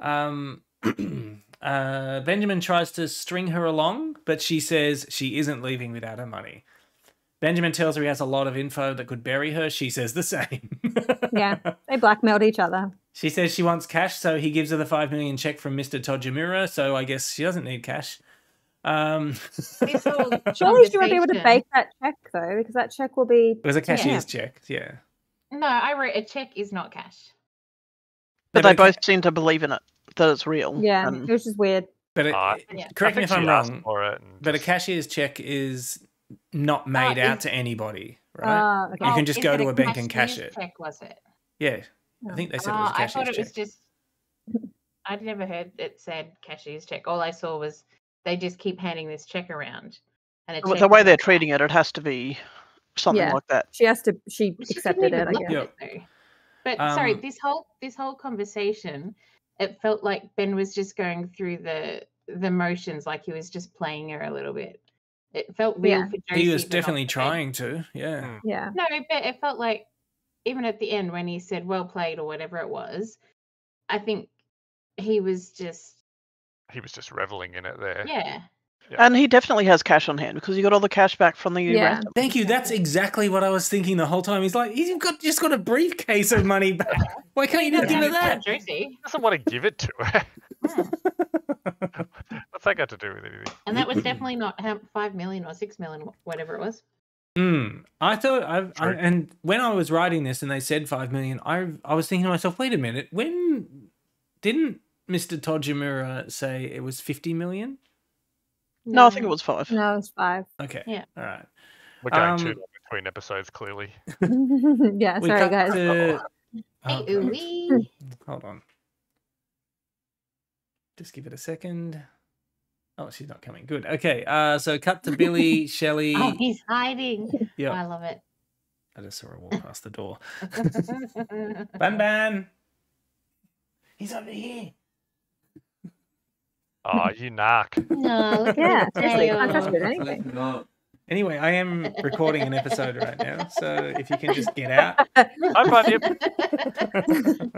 S1: Benjamin tries to string her along, but she says she isn't leaving without her money. Benjamin tells her he has a lot of info that could bury her. She says the same.
S3: Yeah, they blackmailed each other.
S1: She says she wants cash, so he gives her the $5 million check from Mr. Tojimura, so I guess she doesn't need cash.
S3: Surely she won't be able to bake that check, though, because that check will be...
S1: It was a cashier's check, yeah.
S4: No, I wrote a check is not cash.
S5: But they both seem to believe in it, that it's real.
S3: Yeah, it was just weird.
S1: But correct me if I'm wrong, but a cashier's check is not made out to anybody, right?
S3: Okay.
S1: You can just go to a bank and cash it.
S4: Check was it?
S1: Yeah, I think they said it was a cashier's check.
S4: I thought it was just... I'd never heard it said cashier's check. All I saw was they just keep handing this check around. And
S5: the way they're treating it, it has to be something like that.
S3: She accepted it, I guess.
S4: But sorry, this whole conversation, it felt like Ben was just going through the motions, like he was just playing her a little bit. It felt real for Josie.
S1: He was definitely trying to, yeah.
S4: No, but it felt like even at the end when he said "well played" or whatever it was, I think he was just
S2: reveling in it there.
S4: Yeah.
S5: And he definitely has cash on hand because he got all the cash back from the ransom.
S1: Thank you. That's exactly what I was thinking the whole time. He's like, he's just got a briefcase of money back. Why can't you just give her that?
S4: Josie
S2: doesn't want to give it to her. What's that got to do with anything?
S4: And that was definitely not 5 million or 6 million, whatever it was.
S1: I thought and when I was writing this and they said 5 million, I was thinking to myself, wait a minute, when didn't Mr. Tojimura say it was 50 million?
S5: No, I think it was 5.
S3: No, it was 5.
S1: Okay.
S4: Yeah.
S1: All right.
S2: We're going too long between episodes, clearly.
S3: Yeah, sorry, guys.
S1: Hold on. Just give it a second. Oh, she's not coming. Good. Okay. So cut to Billy, Shelley.
S4: Oh, he's hiding.
S1: Yeah.
S4: I love it.
S1: I just saw her walk past the door. Ban. He's over here.
S2: Oh, you narc.
S4: No,
S3: yeah, seriously, you can't trust me with anything.
S1: Anyway, I am recording an episode right now, so if you can just get out.
S2: I'm fine.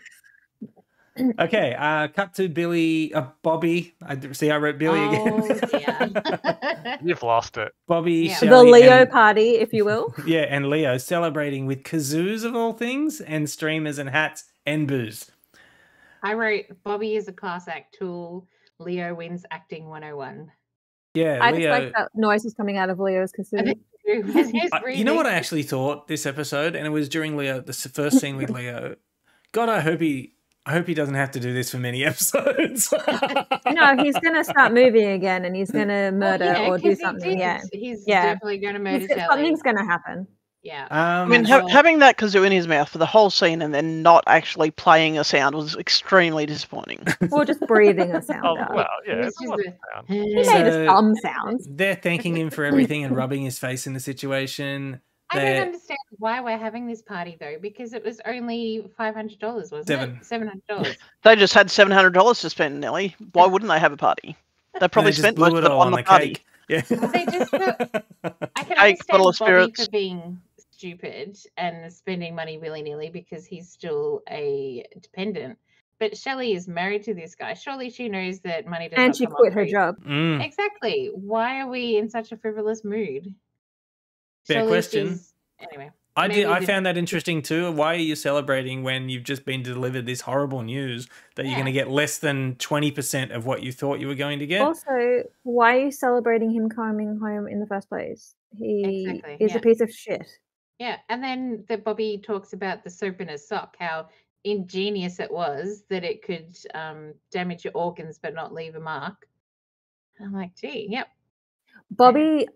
S1: Okay, cut to Billy, Bobby. I wrote Billy again.
S4: Yeah.
S2: You've lost it.
S1: Bobby,
S3: The
S1: Shelley,
S3: Leo party, if you will.
S1: Yeah, and Leo celebrating with kazoos of all things, and streamers and hats and booze.
S4: I wrote Bobby is a class act tool. Leo wins acting 101.
S1: Yeah,
S3: I
S1: Leo.
S3: just like that noise is coming out of Leo's kazoo.
S1: You know what I actually thought this episode, and it was during the first scene with Leo. God, I hope he doesn't have to do this for many episodes.
S3: No, he's gonna start moving again, and he's gonna murder or do something.
S4: He's definitely gonna murder Shelley.
S3: Something's gonna happen.
S4: Yeah.
S5: I mean, having that kazoo in his mouth for the whole scene and then not actually playing a sound was extremely disappointing.
S3: Or just breathing a sound out.
S2: Well, yeah,
S3: he made some sounds.
S1: They're thanking him for everything and rubbing his face in the situation.
S4: I don't understand why we're having this party though, because it was only $500, wasn't it? $700.
S5: They just had $700 to spend, Nelly. Why wouldn't they have a party? They probably spent most of it on the party.
S1: Cake. Yeah.
S4: They just I can understand Bobby for being stupid and spending money willy-nilly because he's still a dependent. But Shelley is married to this guy. Surely she knows that money does
S3: and she quit her job.
S4: Exactly. Why are we in such a frivolous mood?
S1: Fair question.
S4: Anyway.
S1: I found that interesting too. Why are you celebrating when you've just been delivered this horrible news that you're going to get less than 20% of what you thought you were going to get?
S3: Also, why are you celebrating him coming home in the first place? He is a piece of shit.
S4: Yeah, and then Bobby talks about the soap in his sock, how ingenious it was that it could damage your organs but not leave a mark. I'm like, gee, yep.
S3: Bobby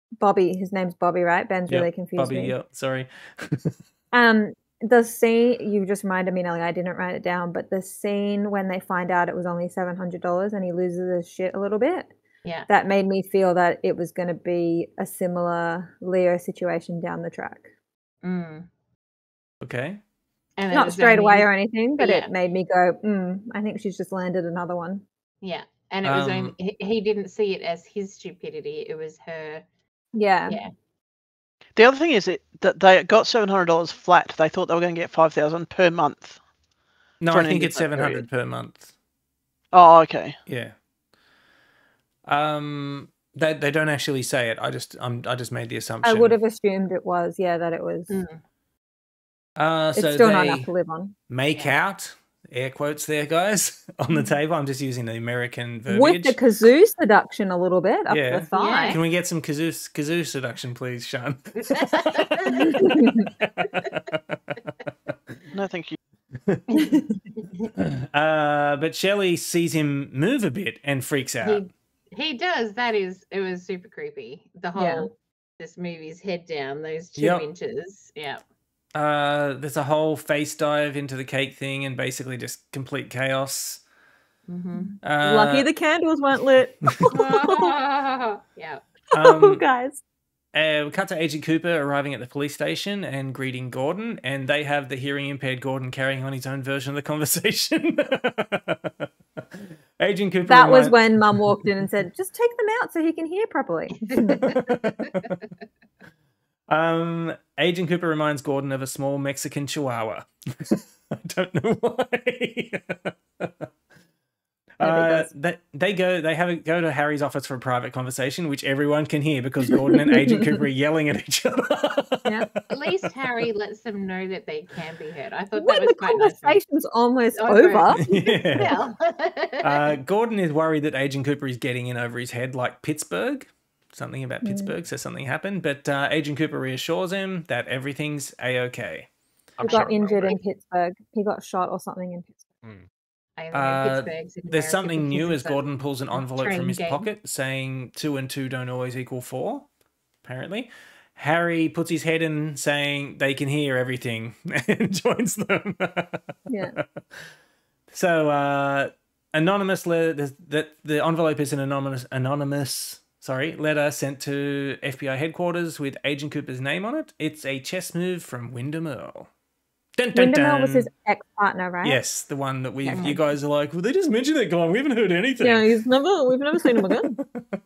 S3: Bobby. His name's Bobby, right? Ben's really confused
S1: Bobby,
S3: me.
S1: yep, sorry.
S3: The scene, you just reminded me, Nelly, I didn't write it down, but the scene when they find out it was only $700 and he loses his shit a little bit,
S4: Yeah.
S3: that made me feel that it was going to be a similar Leo situation down the track.
S4: Mm.
S1: Okay.
S4: And
S3: Not straight away or anything, but it made me go, I think she's just landed another one.
S4: Yeah. And it was only, he didn't see it as his stupidity. It was her.
S3: Yeah.
S4: Yeah.
S5: The other thing is that they got $700 flat. They thought they were going to get $5,000 per month.
S1: No, I think it's $700 per month.
S5: Oh, okay.
S1: Yeah. They don't actually say it. I just made the assumption.
S3: I would have assumed it was, that it was.
S1: It's
S3: so still not enough to live on.
S1: Make out, air quotes there, guys, on the table. I'm just using the American verbiage.
S3: With the kazoo seduction a little bit up the thigh.
S1: Can we get some kazoo seduction, please, Sean?
S5: No, thank you.
S1: But Shelley sees him move a bit and freaks out.
S4: He does. It was super creepy. The whole just move his head down those 2 inches. Yeah.
S1: There's a whole face dive into the cake thing and basically just complete chaos.
S3: Lucky the candles weren't lit.
S4: Yeah.
S3: Guys.
S1: We cut to Agent Cooper arriving at the police station and greeting Gordon, and they have the hearing impaired Gordon carrying on his own version of the conversation. Agent Cooper.
S3: That was when Mum walked in and said, "Just take them out so he can hear properly."
S1: Agent Cooper reminds Gordon of a small Mexican Chihuahua. I don't know why. They go to Harry's office for a private conversation, which everyone can hear because Gordon and Agent Cooper are yelling at each other.
S4: At least Harry lets them know that they can be heard. I thought that was quite nice.
S3: The conversation's almost over.
S1: Gordon is worried that Agent Cooper is getting in over his head like Pittsburgh. Something about Pittsburgh, so something happened. But Agent Cooper reassures him that everything's A-okay.
S3: He got injured in Pittsburgh. He got shot or something in Pittsburgh.
S1: There's something new as Gordon pulls an envelope from his pocket saying 2 and 2 don't always equal 4, apparently. Harry puts his head in saying they can hear everything and joins them. So anonymous letter, the envelope is an anonymous letter sent to FBI headquarters with Agent Cooper's name on it. It's a chess move from Wyndham Earl. Dun, dun,
S3: Wyndham
S1: dun.
S3: Earl was his ex-partner, right?
S1: Yes, the one that you guys are like, well, they just mentioned that guy. We haven't heard anything.
S3: Yeah, we've never seen him again.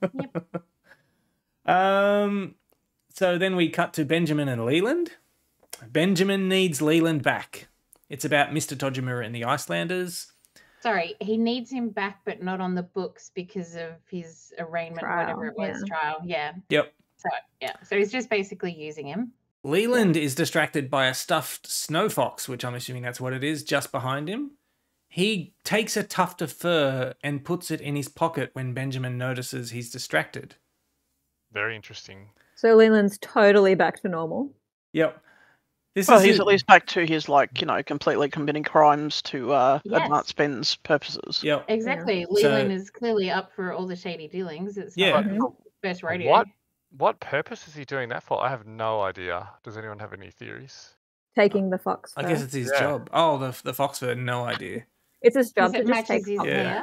S1: So then we cut to Benjamin and Leland. Benjamin needs Leland back. It's about Mr. Tojimura and the Icelanders.
S4: Sorry, he needs him back, but not on the books because of his arraignment, whatever it was, trial. Yeah.
S1: Yep.
S4: So he's just basically using him.
S1: Leland is distracted by a stuffed snow fox, which I'm assuming that's what it is, just behind him. He takes a tuft of fur and puts it in his pocket when Benjamin notices he's distracted.
S2: Very interesting.
S3: So Leland's totally back to normal.
S1: Yep.
S5: He's at least back to his, completely committing crimes to advance Ben's purposes.
S1: Yep.
S4: Exactly. Leland is clearly up for all the shady dealings. It's not like first rodeo.
S2: What purpose is he doing that for? I have no idea. Does anyone have any theories?
S3: Taking the fox fur.
S1: I guess it's his job. Oh, the fox fur, no idea.
S3: It's his job to
S4: It
S3: just take
S4: matches his
S3: fox
S4: hair.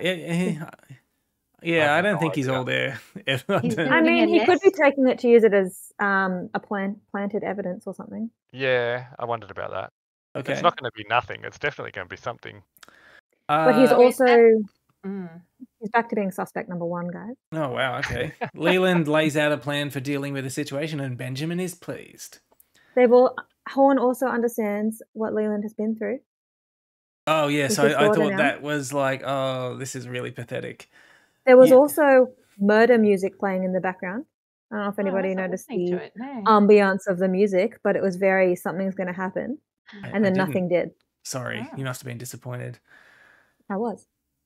S1: I don't think he's all there.
S3: I mean, he could be taking it to use it as planted evidence or something.
S2: Yeah, I wondered about that.
S1: Okay.
S2: It's not going to be nothing. It's definitely going to be something.
S3: But he's also... He's back to being suspect number 1, guys.
S1: Oh, wow, okay. Leland lays out a plan for dealing with the situation and Benjamin is pleased.
S3: Horn also understands what Leland has been through.
S1: Oh, yes, I thought that was like, oh, this is really pathetic.
S3: There was also murder music playing in the background. I don't know if anybody noticed the ambience of the music, but it was very, something's going to happen. And then nothing did.
S1: Sorry, you must have been disappointed.
S3: I was.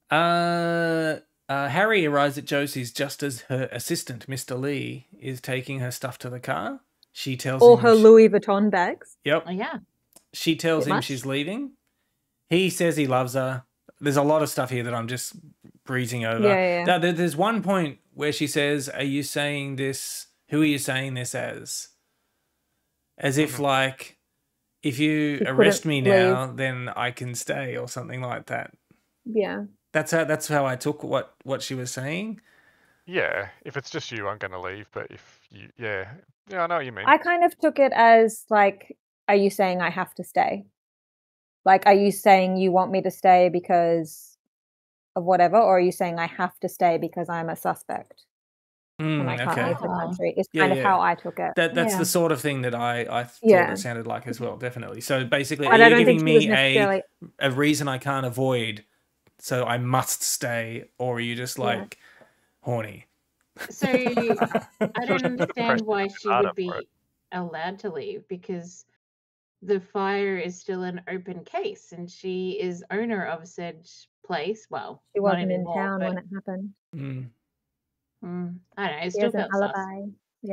S1: Harry arrives at Josie's just as her assistant, Mr. Lee, is taking her stuff to the car. She tells him...
S3: her Louis Vuitton bags.
S1: Yep.
S4: Oh, yeah.
S1: She tells him she's leaving. He says he loves her. There's a lot of stuff here that I'm just breezing over.
S3: Yeah.
S1: Now, there's one point where she says, are you saying this... who are you saying this as? As if like, if you arrest me now, then I can stay or something like that.
S3: Yeah.
S1: That's how I took what she was saying.
S2: Yeah, if it's just you, I'm going to leave. But if you, yeah, I know what you mean.
S3: I kind of took it as like, are you saying I have to stay? Like, are you saying you want me to stay because of whatever, or are you saying I have to stay because I'm a suspect and I can't leave the country? It's kind of how I took it.
S1: That's the sort of thing that I thought it sounded like as well, definitely. So basically, are you giving me a reason I can't avoid, so I must stay, or are you just like horny?
S4: So I don't understand why she would be allowed to leave, because the fire is still an open case and she is owner of said place. Well,
S3: she wasn't in town when it happened.
S4: I don't know. It
S3: She
S4: still
S3: has an
S4: felt
S3: alibi.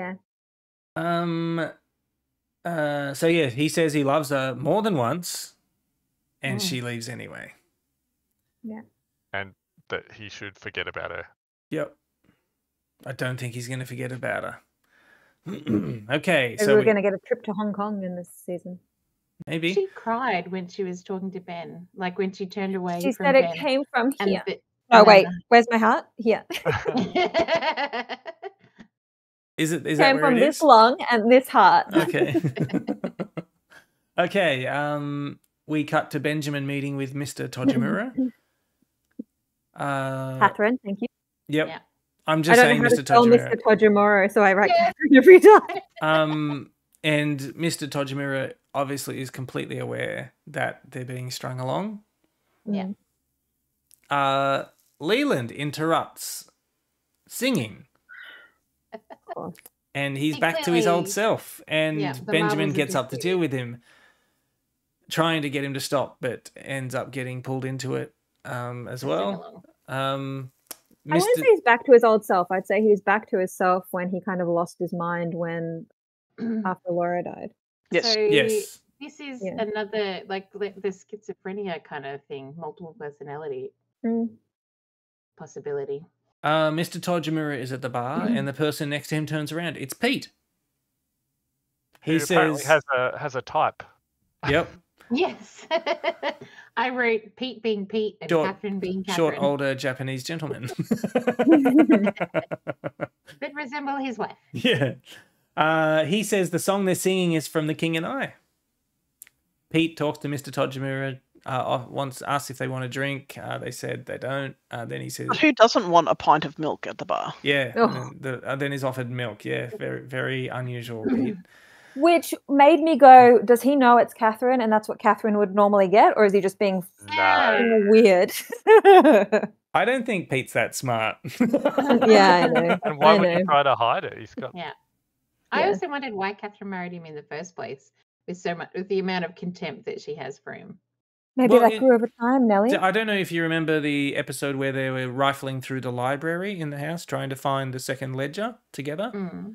S4: sus.
S3: Yeah.
S1: So yeah, he says he loves her more than once, and she leaves anyway.
S3: Yeah.
S2: And that he should forget about her.
S1: Yep. I don't think he's going to forget about her. Okay,
S3: so we're going to get a trip to Hong Kong in this season.
S1: Maybe.
S4: She cried when she was talking to Ben, like when she turned away.
S3: She
S4: from
S3: said
S4: Ben.
S3: it came from here.
S4: Oh
S3: wait, where's my heart? Here.
S1: Is that
S3: came
S1: where
S3: from
S1: it
S3: this
S1: is?
S3: long and this heart.
S1: Okay. Okay. We cut to Benjamin meeting with Mr. Tojimura.
S3: Catherine, thank you.
S1: Yep.
S4: Yeah.
S1: I'm just saying Mr. Tojimura.
S3: Mr. Tojimura, so I write Catherine every time.
S1: And Mr. Tojimura obviously is completely aware that they're being strung along.
S4: Yeah.
S1: Leland interrupts singing. And he's back to his old self. And Benjamin gets up to deal with him, trying to get him to stop, but ends up getting pulled into it as well.
S3: I wouldn't say he's back to his old self. I'd say he was back to his self when he kind of lost his mind after Laura died.
S4: Yes. So
S1: yes.
S4: This is another, like the schizophrenia kind of thing, multiple personality possibility.
S1: Mr. Tojimura is at the bar, and the person next to him turns around. It's Pete.
S2: He says has a type.
S1: Yep.
S4: Yes. I wrote Pete being Pete and Catherine being Catherine.
S1: Short, older Japanese gentleman.
S4: That resemble his wife.
S1: Yeah. He says the song they're singing is from The King and I. Pete talks to Mr. Tojimura, asks if they want a drink. They said they don't. Then he says...
S5: But who doesn't want a pint of milk at the bar?
S1: Yeah. Then he's offered milk. Yeah, very, very unusual, Pete.
S3: Which made me go, does he know it's Catherine and that's what Catherine would normally get? Or is he just being weird?
S1: I don't think Pete's that smart.
S3: Yeah, I know.
S2: And why would he try to hide it? He's got...
S4: Yeah. I also wondered why Catherine married him in the first place with the amount of contempt that she has for him.
S3: Maybe that grew over time, Nelly.
S1: I don't know if you remember the episode where they were rifling through the library in the house trying to find the second ledger together.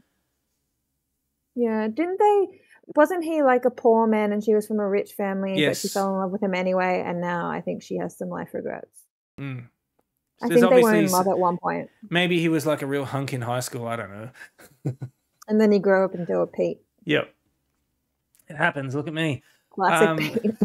S3: Yeah, wasn't he like a poor man and she was from a rich family, but she fell in love with him anyway, and now I think she has some life regrets.
S1: So
S3: I think they were in love at one point.
S1: Maybe he was like a real hunk in high school, I don't know.
S3: And then he grew up into a Pete.
S1: Yep. It happens, look at me.
S3: Classic Pete.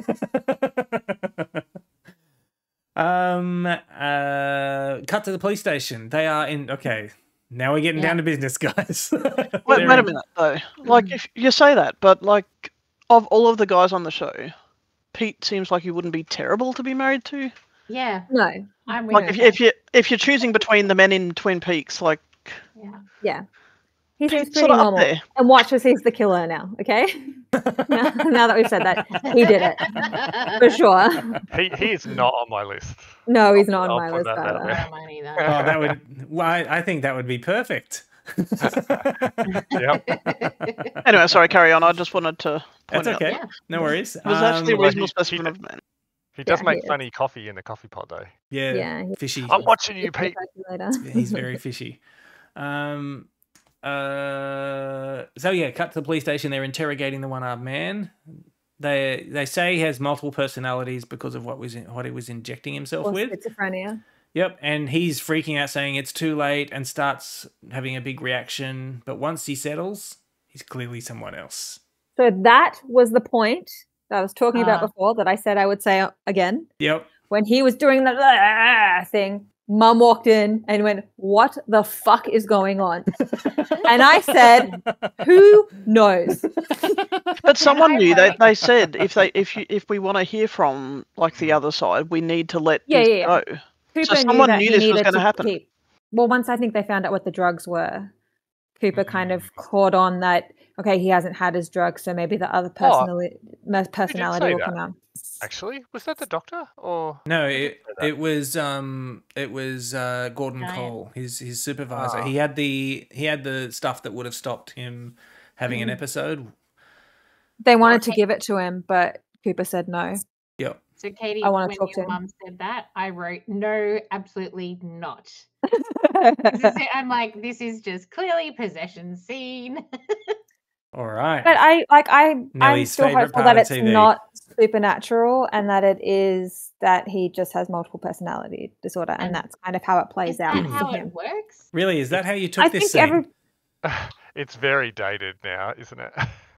S1: Cut to the police station. They are in... Okay, now we're getting down to business, guys.
S5: Wait a minute, though. Like, if you say that, but, like, of all of the guys on the show, Pete seems like he wouldn't be terrible to be married to.
S4: Yeah.
S3: No.
S4: I'm
S5: like, if you're choosing between the men in Twin Peaks, like...
S3: Yeah. He seems pretty normal. And watch us, he's the killer now, okay? now that we've said that, he did it. For sure.
S2: He is not on my list.
S3: No, he's not on my list either.
S4: Not mine either.
S1: Oh, that would... Well, I think that would be perfect.
S2: Yep.
S5: Anyway, sorry, carry on. I just wanted to point
S1: That's okay.
S5: out.
S1: No worries.
S5: It was actually a reasonable specimen of men.
S2: He does make funny coffee in the coffee pot, though.
S1: Yeah, fishy.
S2: I'm watching you, Pete.
S1: He's very fishy. So yeah, cut to the police station. They're interrogating the one-armed man. They say he has multiple personalities because of what he was injecting himself with.
S3: Schizophrenia.
S1: Yep, and he's freaking out saying it's too late and starts having a big reaction. But once he settles, he's clearly someone else.
S3: So that was the point that I was talking about
S4: Ah.
S3: before that I said I would say again.
S1: Yep.
S3: When he was doing the thing, Mum walked in and went, "What the fuck is going on?" And I said, "Who knows?"
S5: But someone
S4: I
S5: knew.
S4: wrote-
S5: They said if we want to hear from like the other side, we need to let this go.
S3: Cooper
S5: someone
S3: that
S5: knew
S3: he
S5: this was
S3: needed
S5: gonna
S3: to
S5: happen.
S3: keep- Well, once I think they found out what the drugs were, Cooper kind of caught on that. Okay, he hasn't had his drugs, so maybe the other personality will
S2: that?
S3: come out.
S2: Actually, was that the doctor or
S1: No, it was Gordon
S4: Giant.
S1: Cole, his supervisor.
S2: Ah.
S1: He had the stuff that would have stopped him having an episode.
S3: They wanted to
S4: Okay.
S3: give it to him, but Cooper said no.
S1: Yep.
S4: So Katie,
S3: I wanna
S4: when
S3: talk to
S4: your
S3: him.
S4: mum said that, I wrote, no, absolutely not. I'm like, this is just clearly possession scene.
S1: All right.
S3: But I'm
S1: Nelly's
S3: still
S1: favourite
S3: hopeful
S1: part
S3: that
S1: of
S3: it's
S1: TV.
S3: not supernatural and that it is that he just has multiple personality disorder, and
S4: And
S3: that's kind of how it plays
S4: Is
S3: out
S4: that
S3: for
S4: how
S3: him.
S4: it works?
S1: Really, is that how you took
S3: I
S1: this
S3: think
S1: scene?
S2: it's very dated now, isn't it?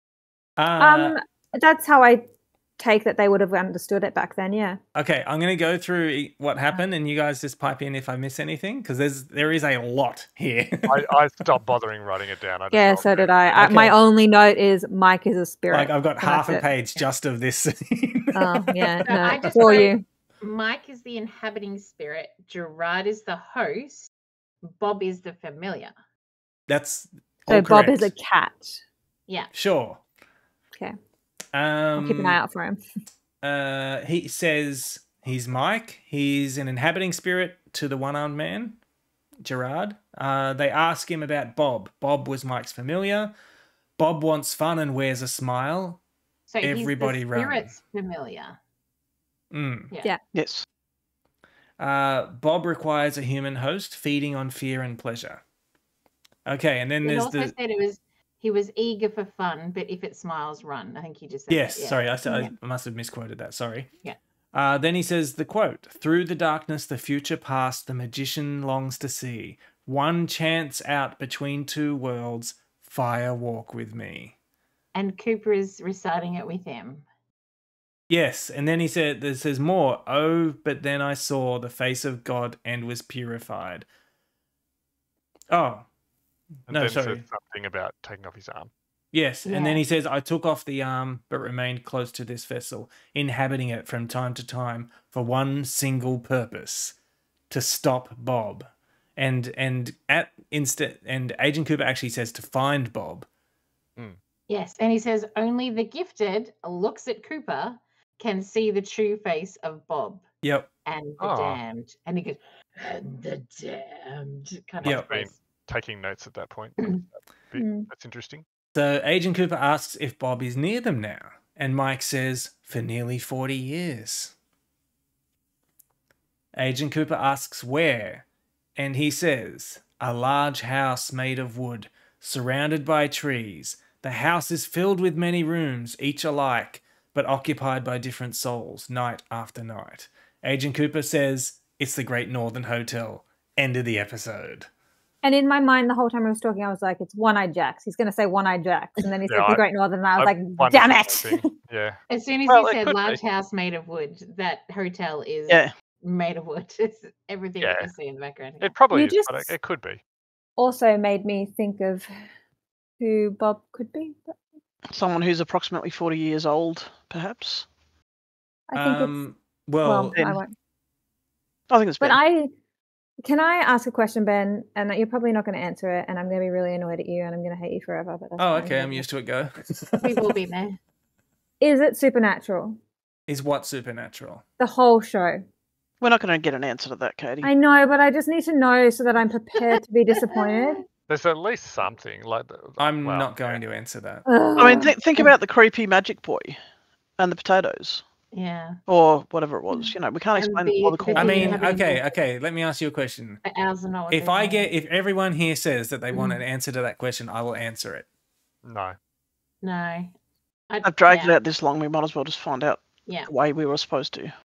S3: That's how I take that they would have understood it back then. Yeah.
S1: Okay, I'm going to go through what happened, and you guys just pipe in if I miss anything, because there is a lot here.
S2: I stopped bothering writing it down. I just
S3: Yeah,
S2: rolled
S3: so
S2: through
S3: did
S2: it.
S3: I. My only note is Mike is a spirit.
S1: Like I've got
S3: and
S1: half a
S3: that's it.
S1: page just of this scene.
S3: Oh yeah,
S4: So I
S3: no,
S4: just
S3: for
S4: wrote-
S3: you.
S4: Mike is the inhabiting spirit. Gerard is the host. Bob is the familiar.
S1: That's
S3: So
S1: all
S3: Bob
S1: correct.
S3: is a cat.
S4: Yeah.
S1: Sure.
S3: Okay, I'll keep an eye out for him.
S1: He says he's Mike. He's an inhabiting spirit to the one-armed man, Gerard. They ask him about Bob. Bob was Mike's familiar. Bob wants fun and wears a smile.
S4: So
S1: Everybody
S4: he's the
S1: run.
S4: spirit's familiar.
S1: Mm.
S4: Yeah.
S5: Yes.
S1: Bob requires a human host, feeding on fear and pleasure. Okay, and then
S4: It
S1: there's
S4: also said he was eager for fun, but if it smiles, run. I think he just said
S1: Yes,
S4: that, yeah.
S1: sorry, I must have misquoted that. Sorry.
S4: Yeah.
S1: Then he says the quote: "Through the darkness, the future past, the magician longs to see. One chance out between two worlds. Fire walk with me."
S4: And Cooper is reciting it with him.
S1: Yes, and then he says more. "Oh, but then I saw the face of God and was purified." Oh,
S2: And
S1: no,
S2: then
S1: sorry.
S2: said something about taking off his arm.
S1: Yes, and then
S4: Yeah.
S1: he says, "I took off the arm, but remained close to this vessel, inhabiting it from time to time for one single purpose: to stop Bob." And Agent Cooper actually says to find Bob.
S4: Yes, and he says only the gifted looks at Cooper can see the true face of Bob
S1: Yep.
S4: and the damned. And he goes, and the damned. Kind
S1: Yep.
S4: of voice.
S2: Taking notes at that point. That's interesting.
S1: So Agent Cooper asks if Bob is near them now, and Mike says, "For nearly 40 years." Agent Cooper asks where, and he says, "A large house made of wood, surrounded by trees. The house is filled with many rooms, each alike, but occupied by different souls, night after night." Agent Cooper says, "It's the Great Northern Hotel." End of the episode.
S3: And in my mind, the whole time I was talking, I was like, "It's One-Eyed Jacks." He's going to say One-Eyed Jacks, and then he said the Great Northern, and I was like,
S2: wondered
S3: "Damn
S2: the
S3: it!"
S2: same thing. Yeah.
S4: As soon as
S2: Well,
S4: he
S2: it
S4: said
S2: could
S4: large
S2: be.
S4: house made of wood, that hotel is made of wood. It's everything that you see in the background.
S2: It probably
S3: You
S2: is, but
S3: just-
S2: it could be.
S3: Also made me think of who Bob could be.
S5: Someone who's approximately 40 years old, perhaps.
S3: I think it's
S1: well,
S3: I won't.
S5: I think it's
S3: But
S5: Ben.
S3: Can I ask a question, Ben? And you're probably not going to answer it, and I'm going to be really annoyed at you, and I'm going to hate you forever. But that's
S1: oh,
S3: fine.
S1: okay, I'm used to it. Go.
S4: We've all been there.
S3: Is it supernatural?
S1: Is what supernatural?
S3: The whole show.
S5: We're not going to get an answer to that, Katie.
S3: I know, but I just need to know so that I'm prepared to be disappointed.
S2: There's at least something like.
S1: I'm not going to answer that.
S5: I mean, think about the creepy magic boy and the potatoes.
S4: Yeah.
S5: Or whatever it was. You know, we can't
S4: And
S5: explain
S4: the-
S5: all the
S4: the
S5: cool.
S1: I mean,
S4: having
S1: okay. Let me ask you a question.
S4: For hours and hours.
S1: If everyone here says that they want an answer to that question, I will answer it.
S2: No.
S4: No.
S5: I've dragged it out this long. We might as well just find out
S4: Yeah.
S5: the way we were supposed to.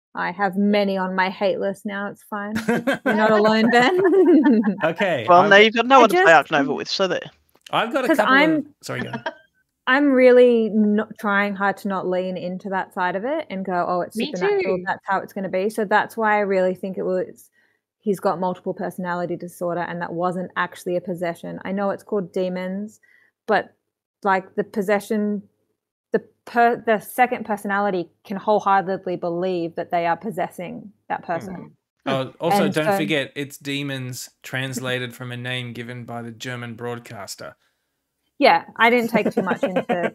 S3: I have many on my hate list now. It's fine. You're not alone, Ben.
S1: Okay.
S5: Well, now you've got no
S3: I
S5: one to play
S3: just-
S5: Arc Nova with, so there.
S1: I've got a
S3: 'Cause
S1: couple of...
S3: I'm-
S1: Sorry, go.
S3: I'm really not trying hard to not lean into that side of it and go, oh, it's
S4: Me
S3: supernatural.
S4: too.
S3: That's how it's going to be. So that's why I really think it was. He's got multiple personality disorder, and that wasn't actually a possession. I know it's called demons, but like the possession, the second personality can wholeheartedly believe that they are possessing that person.
S1: Oh, also,
S3: And
S1: don't
S3: so-
S1: forget, it's demons translated from a name given by the German broadcaster.
S3: Yeah, I didn't take too much into.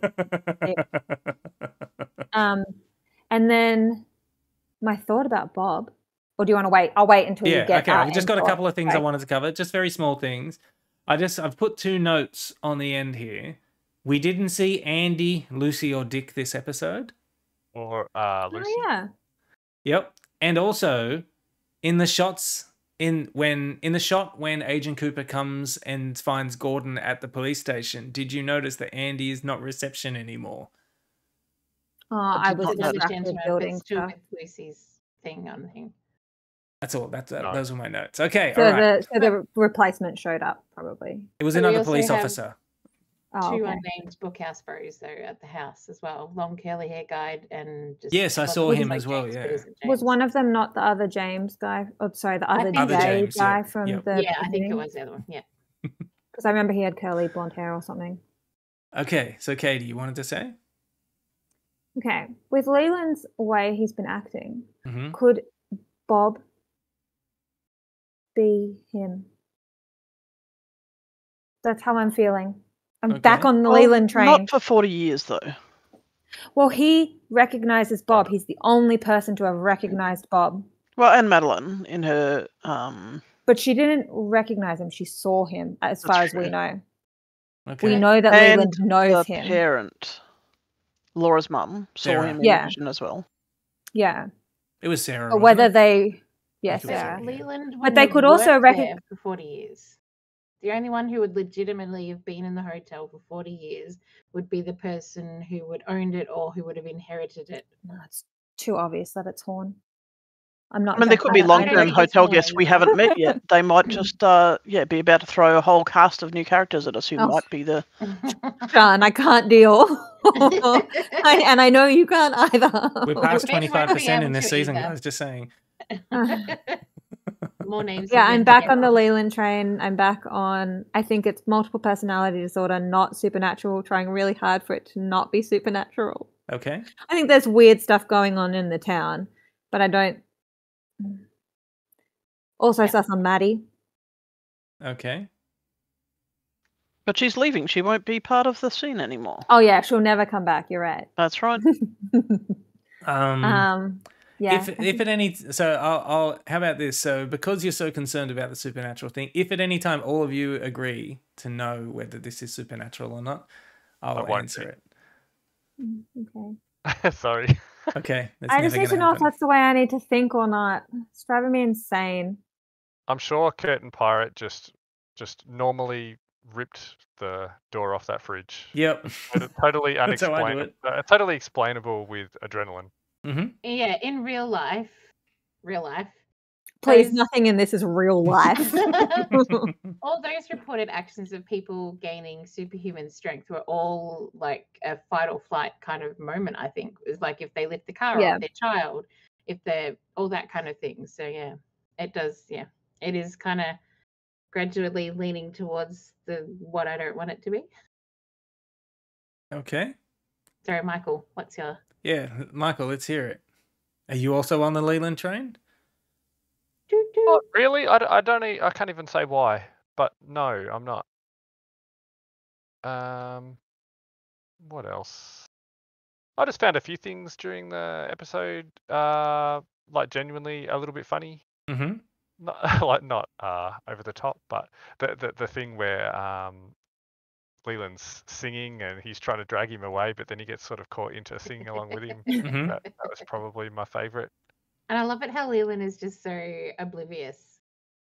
S3: And then my thought about Bob. Or do you want to wait? I'll wait until you
S1: Yeah,
S3: get.
S1: okay. I've just got a
S3: info.
S1: couple of things I
S3: Okay.
S1: wanted to cover, just very small things. I've put 2 notes on the end here. We didn't see Andy, Lucy, or Dick this episode.
S2: Or Lucy.
S3: Oh yeah.
S1: Yep. And also, in the shot when Agent Cooper comes and finds Gordon at the police station, did you notice that Andy is not reception anymore?
S3: Oh,
S5: I
S3: I
S5: did
S3: was
S5: not
S4: Another
S5: notice.
S3: distracted
S4: gentleman,
S3: building
S4: but still
S3: stuff.
S4: with Lucy's thing on him.
S1: That's all.
S2: No.
S1: Those were my notes. Okay,
S3: So
S1: all right.
S3: the replacement showed up probably.
S1: It was
S4: But we
S1: another
S4: also
S1: police
S4: have-
S1: officer.
S3: Oh,
S4: 2
S3: okay.
S4: unnamed bookhouse bros though at the house as well. Long curly hair guide and just
S1: Yes, I
S4: well,
S1: saw
S4: looks
S1: him
S4: like
S1: as well,
S4: James, but
S1: yeah.
S4: isn't
S3: Was
S4: James.
S3: one of them not the other James guy? Oh, sorry, the other
S4: think
S1: Other
S3: Jay
S1: James,
S3: guy
S1: yep,
S3: from
S1: yep.
S3: the
S4: Yeah, I think it
S3: beginning?
S4: was the other one. Yeah.
S3: Because I remember he had curly blonde hair or something.
S1: Okay, so Katie, you wanted to say?
S3: Okay, with Leland's way he's been acting,
S1: Mm-hmm.
S3: could Bob be him? That's how I'm feeling. I'm back
S1: Okay.
S3: on the
S5: Well,
S3: Leland train.
S5: Not for 40 years, though.
S3: Well, he recognizes Bob. He's the only person to have recognized Bob.
S5: Well, and Madeline in her.
S3: But she didn't recognize him. She saw him, as
S5: That's
S3: far as we
S5: true.
S3: know.
S1: Okay.
S3: We know that
S5: and
S3: Leland knows
S5: the
S3: him.
S5: parent, Laura's mum, saw
S1: Sarah.
S5: him in
S3: Yeah.
S5: vision as well.
S3: Yeah.
S1: It was Sarah.
S3: But
S1: wasn't
S3: whether
S1: it?
S3: they. Yes,
S1: It was
S3: Sarah.
S1: Sarah.
S4: Leland
S3: But they
S4: wouldn't
S3: could
S4: have
S3: also
S4: worked
S3: recog-
S4: there for 40 years. The only one who would legitimately have been in the hotel for 40 years would be the person who would owned it or who would have inherited it.
S3: No, it's too obvious that it's Horn. I'm not.
S5: I mean, there could be
S3: jumping- I don't
S5: long-term
S4: think it's
S5: hotel
S4: more
S5: guests we
S4: either.
S5: haven't met yet. They might just, be about to throw a whole cast of new characters at us who
S3: Oh.
S5: might be the.
S3: John, I can't deal. And I know you can't either.
S1: We're past
S4: Ben won't be
S1: 25% in
S4: able
S1: this
S4: to
S1: season,
S4: either.
S1: guys. Just saying.
S4: More names.
S3: Yeah,
S4: than
S3: I'm
S4: Ben
S3: back
S4: can
S3: on the
S4: remember.
S3: Leland train. I'm back on. I think it's multiple personality disorder, not supernatural. Trying really hard for it to not be supernatural.
S1: Okay.
S3: I think there's weird stuff going on in the town, but I don't. Also,
S4: Yeah.
S3: sus on Maddy.
S1: Okay.
S5: But she's leaving. She won't be part of the scene anymore.
S3: Oh yeah, she'll never come back. You're right.
S5: That's right.
S3: Yeah.
S1: If at any I'll how about this? So because you're so concerned about the supernatural thing, if at any time all of you agree to know whether this is supernatural or not, I'll
S2: won't
S1: answer
S2: be.
S1: it.
S3: Okay.
S2: Sorry.
S1: Okay. That's
S3: I just
S1: never
S3: need to
S1: gonna
S3: know if
S1: happen.
S3: that's the way I need to think or not. It's driving me insane.
S2: I'm sure Curtin Pirate just normally ripped the door off that fridge.
S1: Yep.
S2: Totally
S1: That's how I do
S2: unexplainable. Totally explainable with adrenaline.
S1: Mm-hmm.
S4: Yeah, in real life.
S3: Please,
S4: Those-
S3: nothing in this is real life.
S4: All those reported actions of people gaining superhuman strength were all like a fight or flight kind of moment, I think. It was like if they lift the car
S3: Yeah.
S4: off their child, if they're all that kind of thing. So yeah, it does, yeah. It is kind of gradually leaning towards the what I don't want it to be.
S1: Okay.
S4: Sorry, Michael, what's your
S1: Yeah, Michael, let's hear it. Are you also on the Leland train?
S2: Oh, really? I can't even say why. But no, I'm not. What else? I just found a few things during the episode, like genuinely a little bit funny.
S1: Mm-hmm.
S2: Not over the top, but the thing where Leland's singing and he's trying to drag him away, but then he gets sort of caught into singing along with him.
S1: Mhm.
S2: That was probably my favourite.
S4: And I love it how Leland is just so oblivious.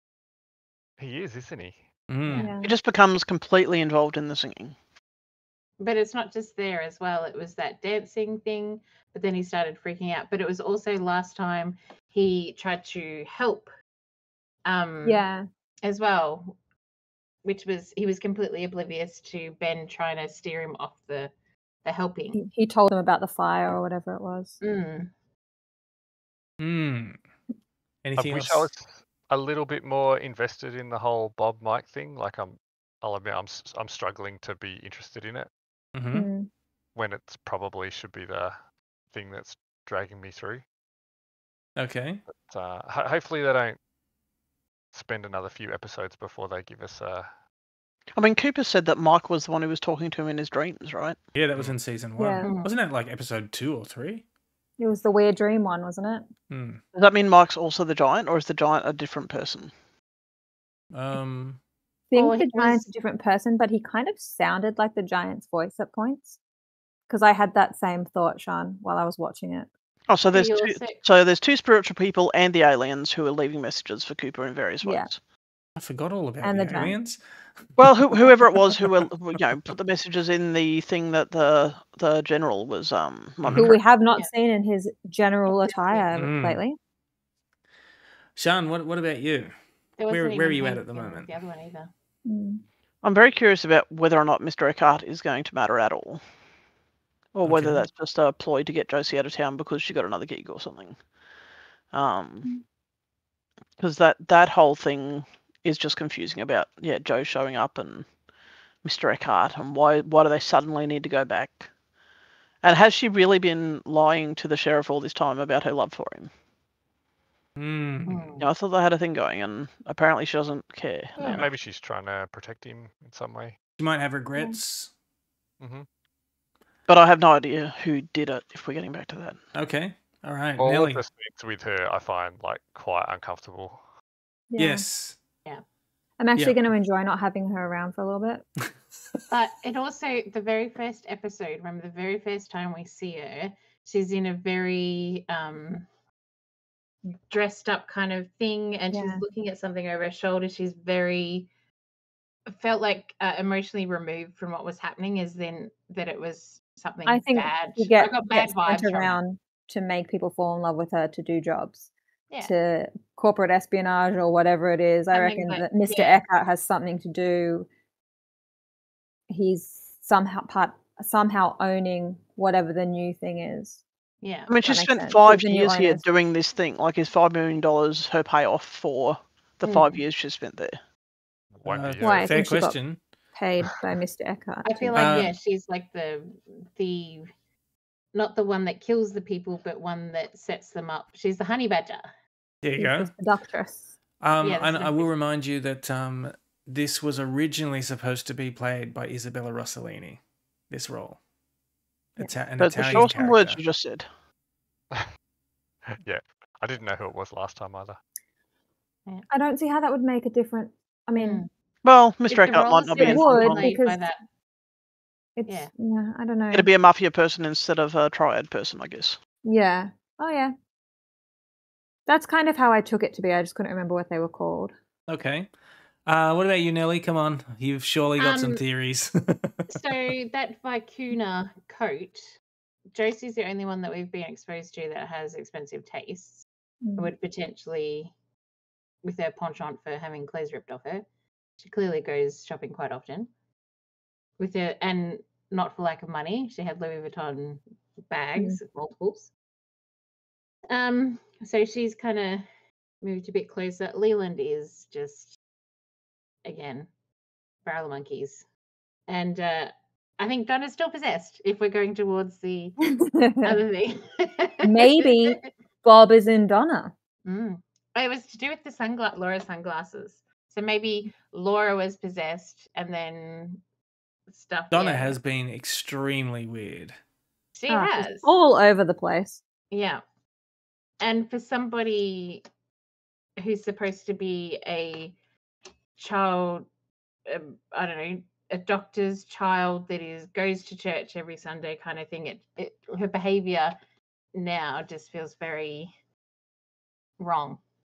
S2: He is, isn't he?
S1: Mm.
S3: Yeah.
S5: He just becomes completely involved in the singing.
S4: But it's not just there as well. It was that dancing thing, but then he started freaking out. But it was also last time he tried to help
S3: Yeah.
S4: as well, which was he was completely oblivious to Ben trying to steer him off the helping.
S3: He told him about the fire or whatever it was.
S4: Mm.
S1: Hmm.
S2: I
S1: Anything
S2: wish
S1: else?
S2: I was a little bit more invested in the whole Bob Mike thing. Like I'll admit I'm struggling to be interested in it
S1: Mm-hmm.
S3: Mm.
S2: when it's probably should be the thing that's dragging me through.
S1: Okay.
S2: But hopefully they don't spend another few episodes before they give us a.
S5: I mean, Cooper said that Mike was the one who was talking to him in his dreams, right?
S1: Yeah, that was in season 1.
S3: Yeah.
S1: Wasn't that like episode 2 or 3?
S3: It was the weird dream one, wasn't it?
S1: Hmm.
S5: Does that mean Mike's also the giant, or is the giant a different person?
S3: I think
S4: Or
S3: the
S4: he
S3: giant's
S4: was-
S3: a different person, but he kind of sounded like the giant's voice at points. Because I had that same thought, Sean, while I was watching it.
S5: Oh, so there's
S4: He
S5: two,
S4: also-
S5: so there's two spiritual people and the aliens who are leaving messages for Cooper in various ways.
S3: Yeah.
S1: I forgot all about
S3: And
S1: the
S3: the giant.
S1: aliens.
S5: Well, whoever it was who put the messages in the thing that the general was
S3: Who
S5: monitoring.
S3: we have not
S4: Yeah.
S3: seen in his general
S4: Exactly.
S3: attire
S1: Mm.
S3: lately.
S1: Sean, what about you?
S4: There
S1: Where
S4: wasn't
S1: are
S4: even
S1: you at
S4: him
S1: the
S4: in
S1: moment?
S4: The other one either.
S3: Mm.
S5: I'm very curious about whether or not Mr. Eckhart is going to matter at all, or whether
S1: Okay.
S5: that's just a ploy to get Josie out of town because she got another gig or something. Because that whole thing is just confusing about Joe showing up and Mr. Eckhart and why do they suddenly need to go back? And has she really been lying to the sheriff all this time about her love for him?
S1: Hmm.
S5: I thought they had a thing going, and apparently she doesn't care.
S2: Yeah,
S5: now.
S2: maybe she's trying to protect him in some way.
S1: You might have regrets.
S2: Mm-hmm.
S5: But I have no idea who did it, if we're getting back to that.
S1: Okay. All right.
S2: All
S1: Nelly.
S2: of the scenes with her, I find like quite uncomfortable.
S3: Yeah.
S1: Yes.
S3: I'm actually
S1: Yeah.
S3: going to enjoy not having her around for a little bit.
S4: But it also, the very first episode, remember the very first time we see her, she's in a very dressed up kind of thing and she's
S3: Yeah.
S4: looking at something over her shoulder. She's very, felt like emotionally removed from what was happening, as then that it was something
S3: I think
S4: bad.
S3: she
S4: I got bad
S3: gets
S4: vibes
S3: sent
S4: from it.
S3: around to make people fall in love with her to do jobs.
S4: Yeah.
S3: To corporate espionage or whatever it is. I
S4: Something
S3: reckon
S4: that-
S3: that Mr.
S4: yeah.
S3: Eckhart has something to do. He's somehow owning whatever the new thing is.
S4: Yeah.
S5: I mean,
S3: That
S5: she
S3: makes
S5: spent
S3: sense.
S5: 5
S3: She's the new
S5: years here
S3: owners.
S5: doing this thing. Like, is $5 million her payoff for the 5 years she spent there?
S2: Won't be.
S3: Why? I
S1: Fair
S3: think she got
S1: question.
S3: paid by Mr. Eckhart.
S4: I feel
S3: too.
S4: like yeah, she's like the not the one that kills the people, but one that sets them up. She's the honey badger.
S1: There you
S3: She's
S1: go.
S3: the seductress.
S4: Yeah,
S1: And
S4: that's
S1: I will
S4: nice.
S1: remind you that this was originally supposed to be played by Isabella Rossellini. This role. An
S5: But
S1: Italian
S5: show us some words
S1: character.
S5: you just said.
S2: Yeah, I didn't know who it was last time either.
S3: I don't see how that would make a difference. I mean,
S5: Well,
S4: If
S5: Mr.
S4: the
S5: Eckhart might
S4: roles
S5: not
S3: It
S5: be in
S3: would,
S5: full
S4: played
S5: time.
S4: by
S3: because-
S4: that.
S3: it's
S4: Yeah.
S3: yeah, I don't know.
S5: It'd be a mafia person instead of a triad person, I guess.
S3: Yeah. Oh yeah. That's kind of how I took it to be. I just couldn't remember what they were called.
S1: Okay. What about you, Nelly? Come on. You've surely got some
S4: Um,
S1: theories.
S4: So that Vicuna coat, Josie's the only one that we've been exposed to that has expensive tastes.
S3: Mm.
S4: Would potentially, with her penchant for having clothes ripped off her, she clearly goes shopping quite often. With her, and not for lack of money, she had Louis Vuitton bags, multiples. So she's kind of moved a bit closer. Leland is just, again, barrel of monkeys. And I think Donna's still possessed if we're going towards the other thing.
S3: Maybe Bob is in Donna.
S4: Oh, it was to do with the Laura's sunglasses. So maybe Laura was possessed and then stuff.
S1: Donna
S4: yeah.
S1: has been extremely weird.
S4: She
S3: Oh, she's
S4: has.
S3: all over the place.
S4: Yeah. And for somebody who's supposed to be a child, I don't know, a doctor's child that goes to church every Sunday kind of thing, her behavior now just feels very wrong.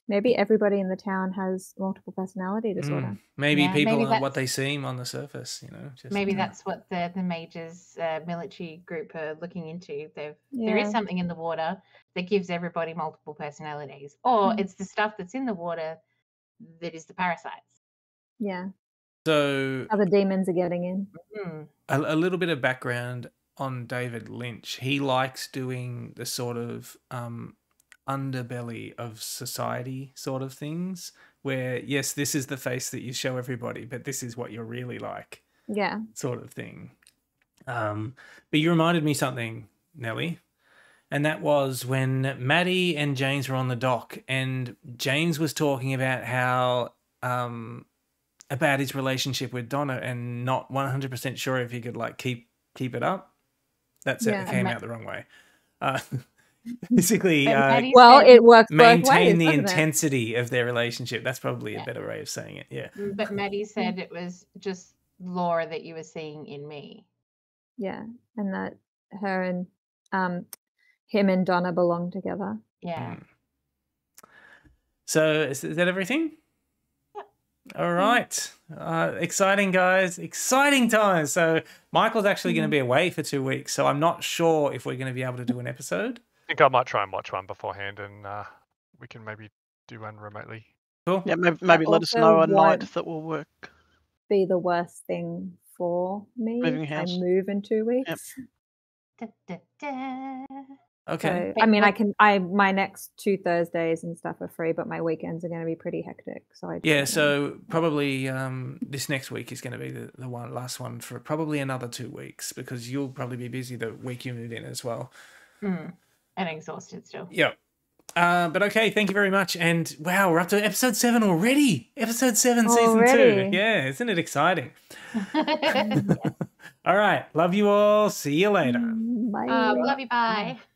S3: Maybe everybody in the town has multiple personality disorder.
S1: Maybe
S4: Yeah,
S1: people
S4: maybe
S1: aren't what
S4: that's-
S1: they seem on the surface, you know. Just,
S4: Maybe that's what the Majors military group are looking into. There
S3: Yeah.
S4: is something in the water that gives everybody multiple personalities, or it's the stuff that's in the water that is the parasites.
S3: Yeah.
S1: So
S3: Other demons are getting in.
S4: Mm.
S1: a little bit of background on David Lynch. He likes doing the sort of underbelly of society sort of things where, yes, this is the face that you show everybody, but this is what you're really like,
S3: Yeah.
S1: sort of thing. But you reminded me something, Nelly, and that was when Maddy and James were on the dock, and James was talking about how about his relationship with Donna and not 100% sure if he could like keep it up. That came out the wrong way. Basically,
S3: well, it works both ways,
S1: maintain the
S3: doesn't it?
S1: intensity of their relationship. That's probably a better way of saying it. Yeah.
S4: But Maddy said it was just Laura that you were seeing in me.
S3: Yeah, and that her and him and Donna belong together.
S4: Yeah.
S1: So is that everything?
S4: Yeah.
S1: All right. Exciting, guys. Exciting times. So Michael's actually going to be away for 2 weeks, so I'm not sure if we're going to be able to do an episode.
S2: I think I might try and watch one beforehand, and we can maybe do one remotely.
S1: Cool.
S5: Yeah, maybe let us
S3: also
S5: know a night
S3: won't
S5: that will work.
S3: Be the worst thing for me.
S5: Moving
S3: I
S5: house.
S3: move in 2 weeks.
S4: Da, da, da.
S1: Okay.
S3: So, I mean, my next 2 Thursdays and stuff are free, but my weekends are going to be pretty hectic. So
S1: Yeah, so probably this next week is going to be the last one for probably another 2 weeks, because you'll probably be busy the week you move in as well.
S4: And exhausted still.
S1: Yep. But okay, thank you very much. And wow, we're up to episode 7 already. Episode 7, season 2. Yeah, isn't it exciting? All right. Love you all. See you later.
S3: Bye.
S4: Love you. Bye.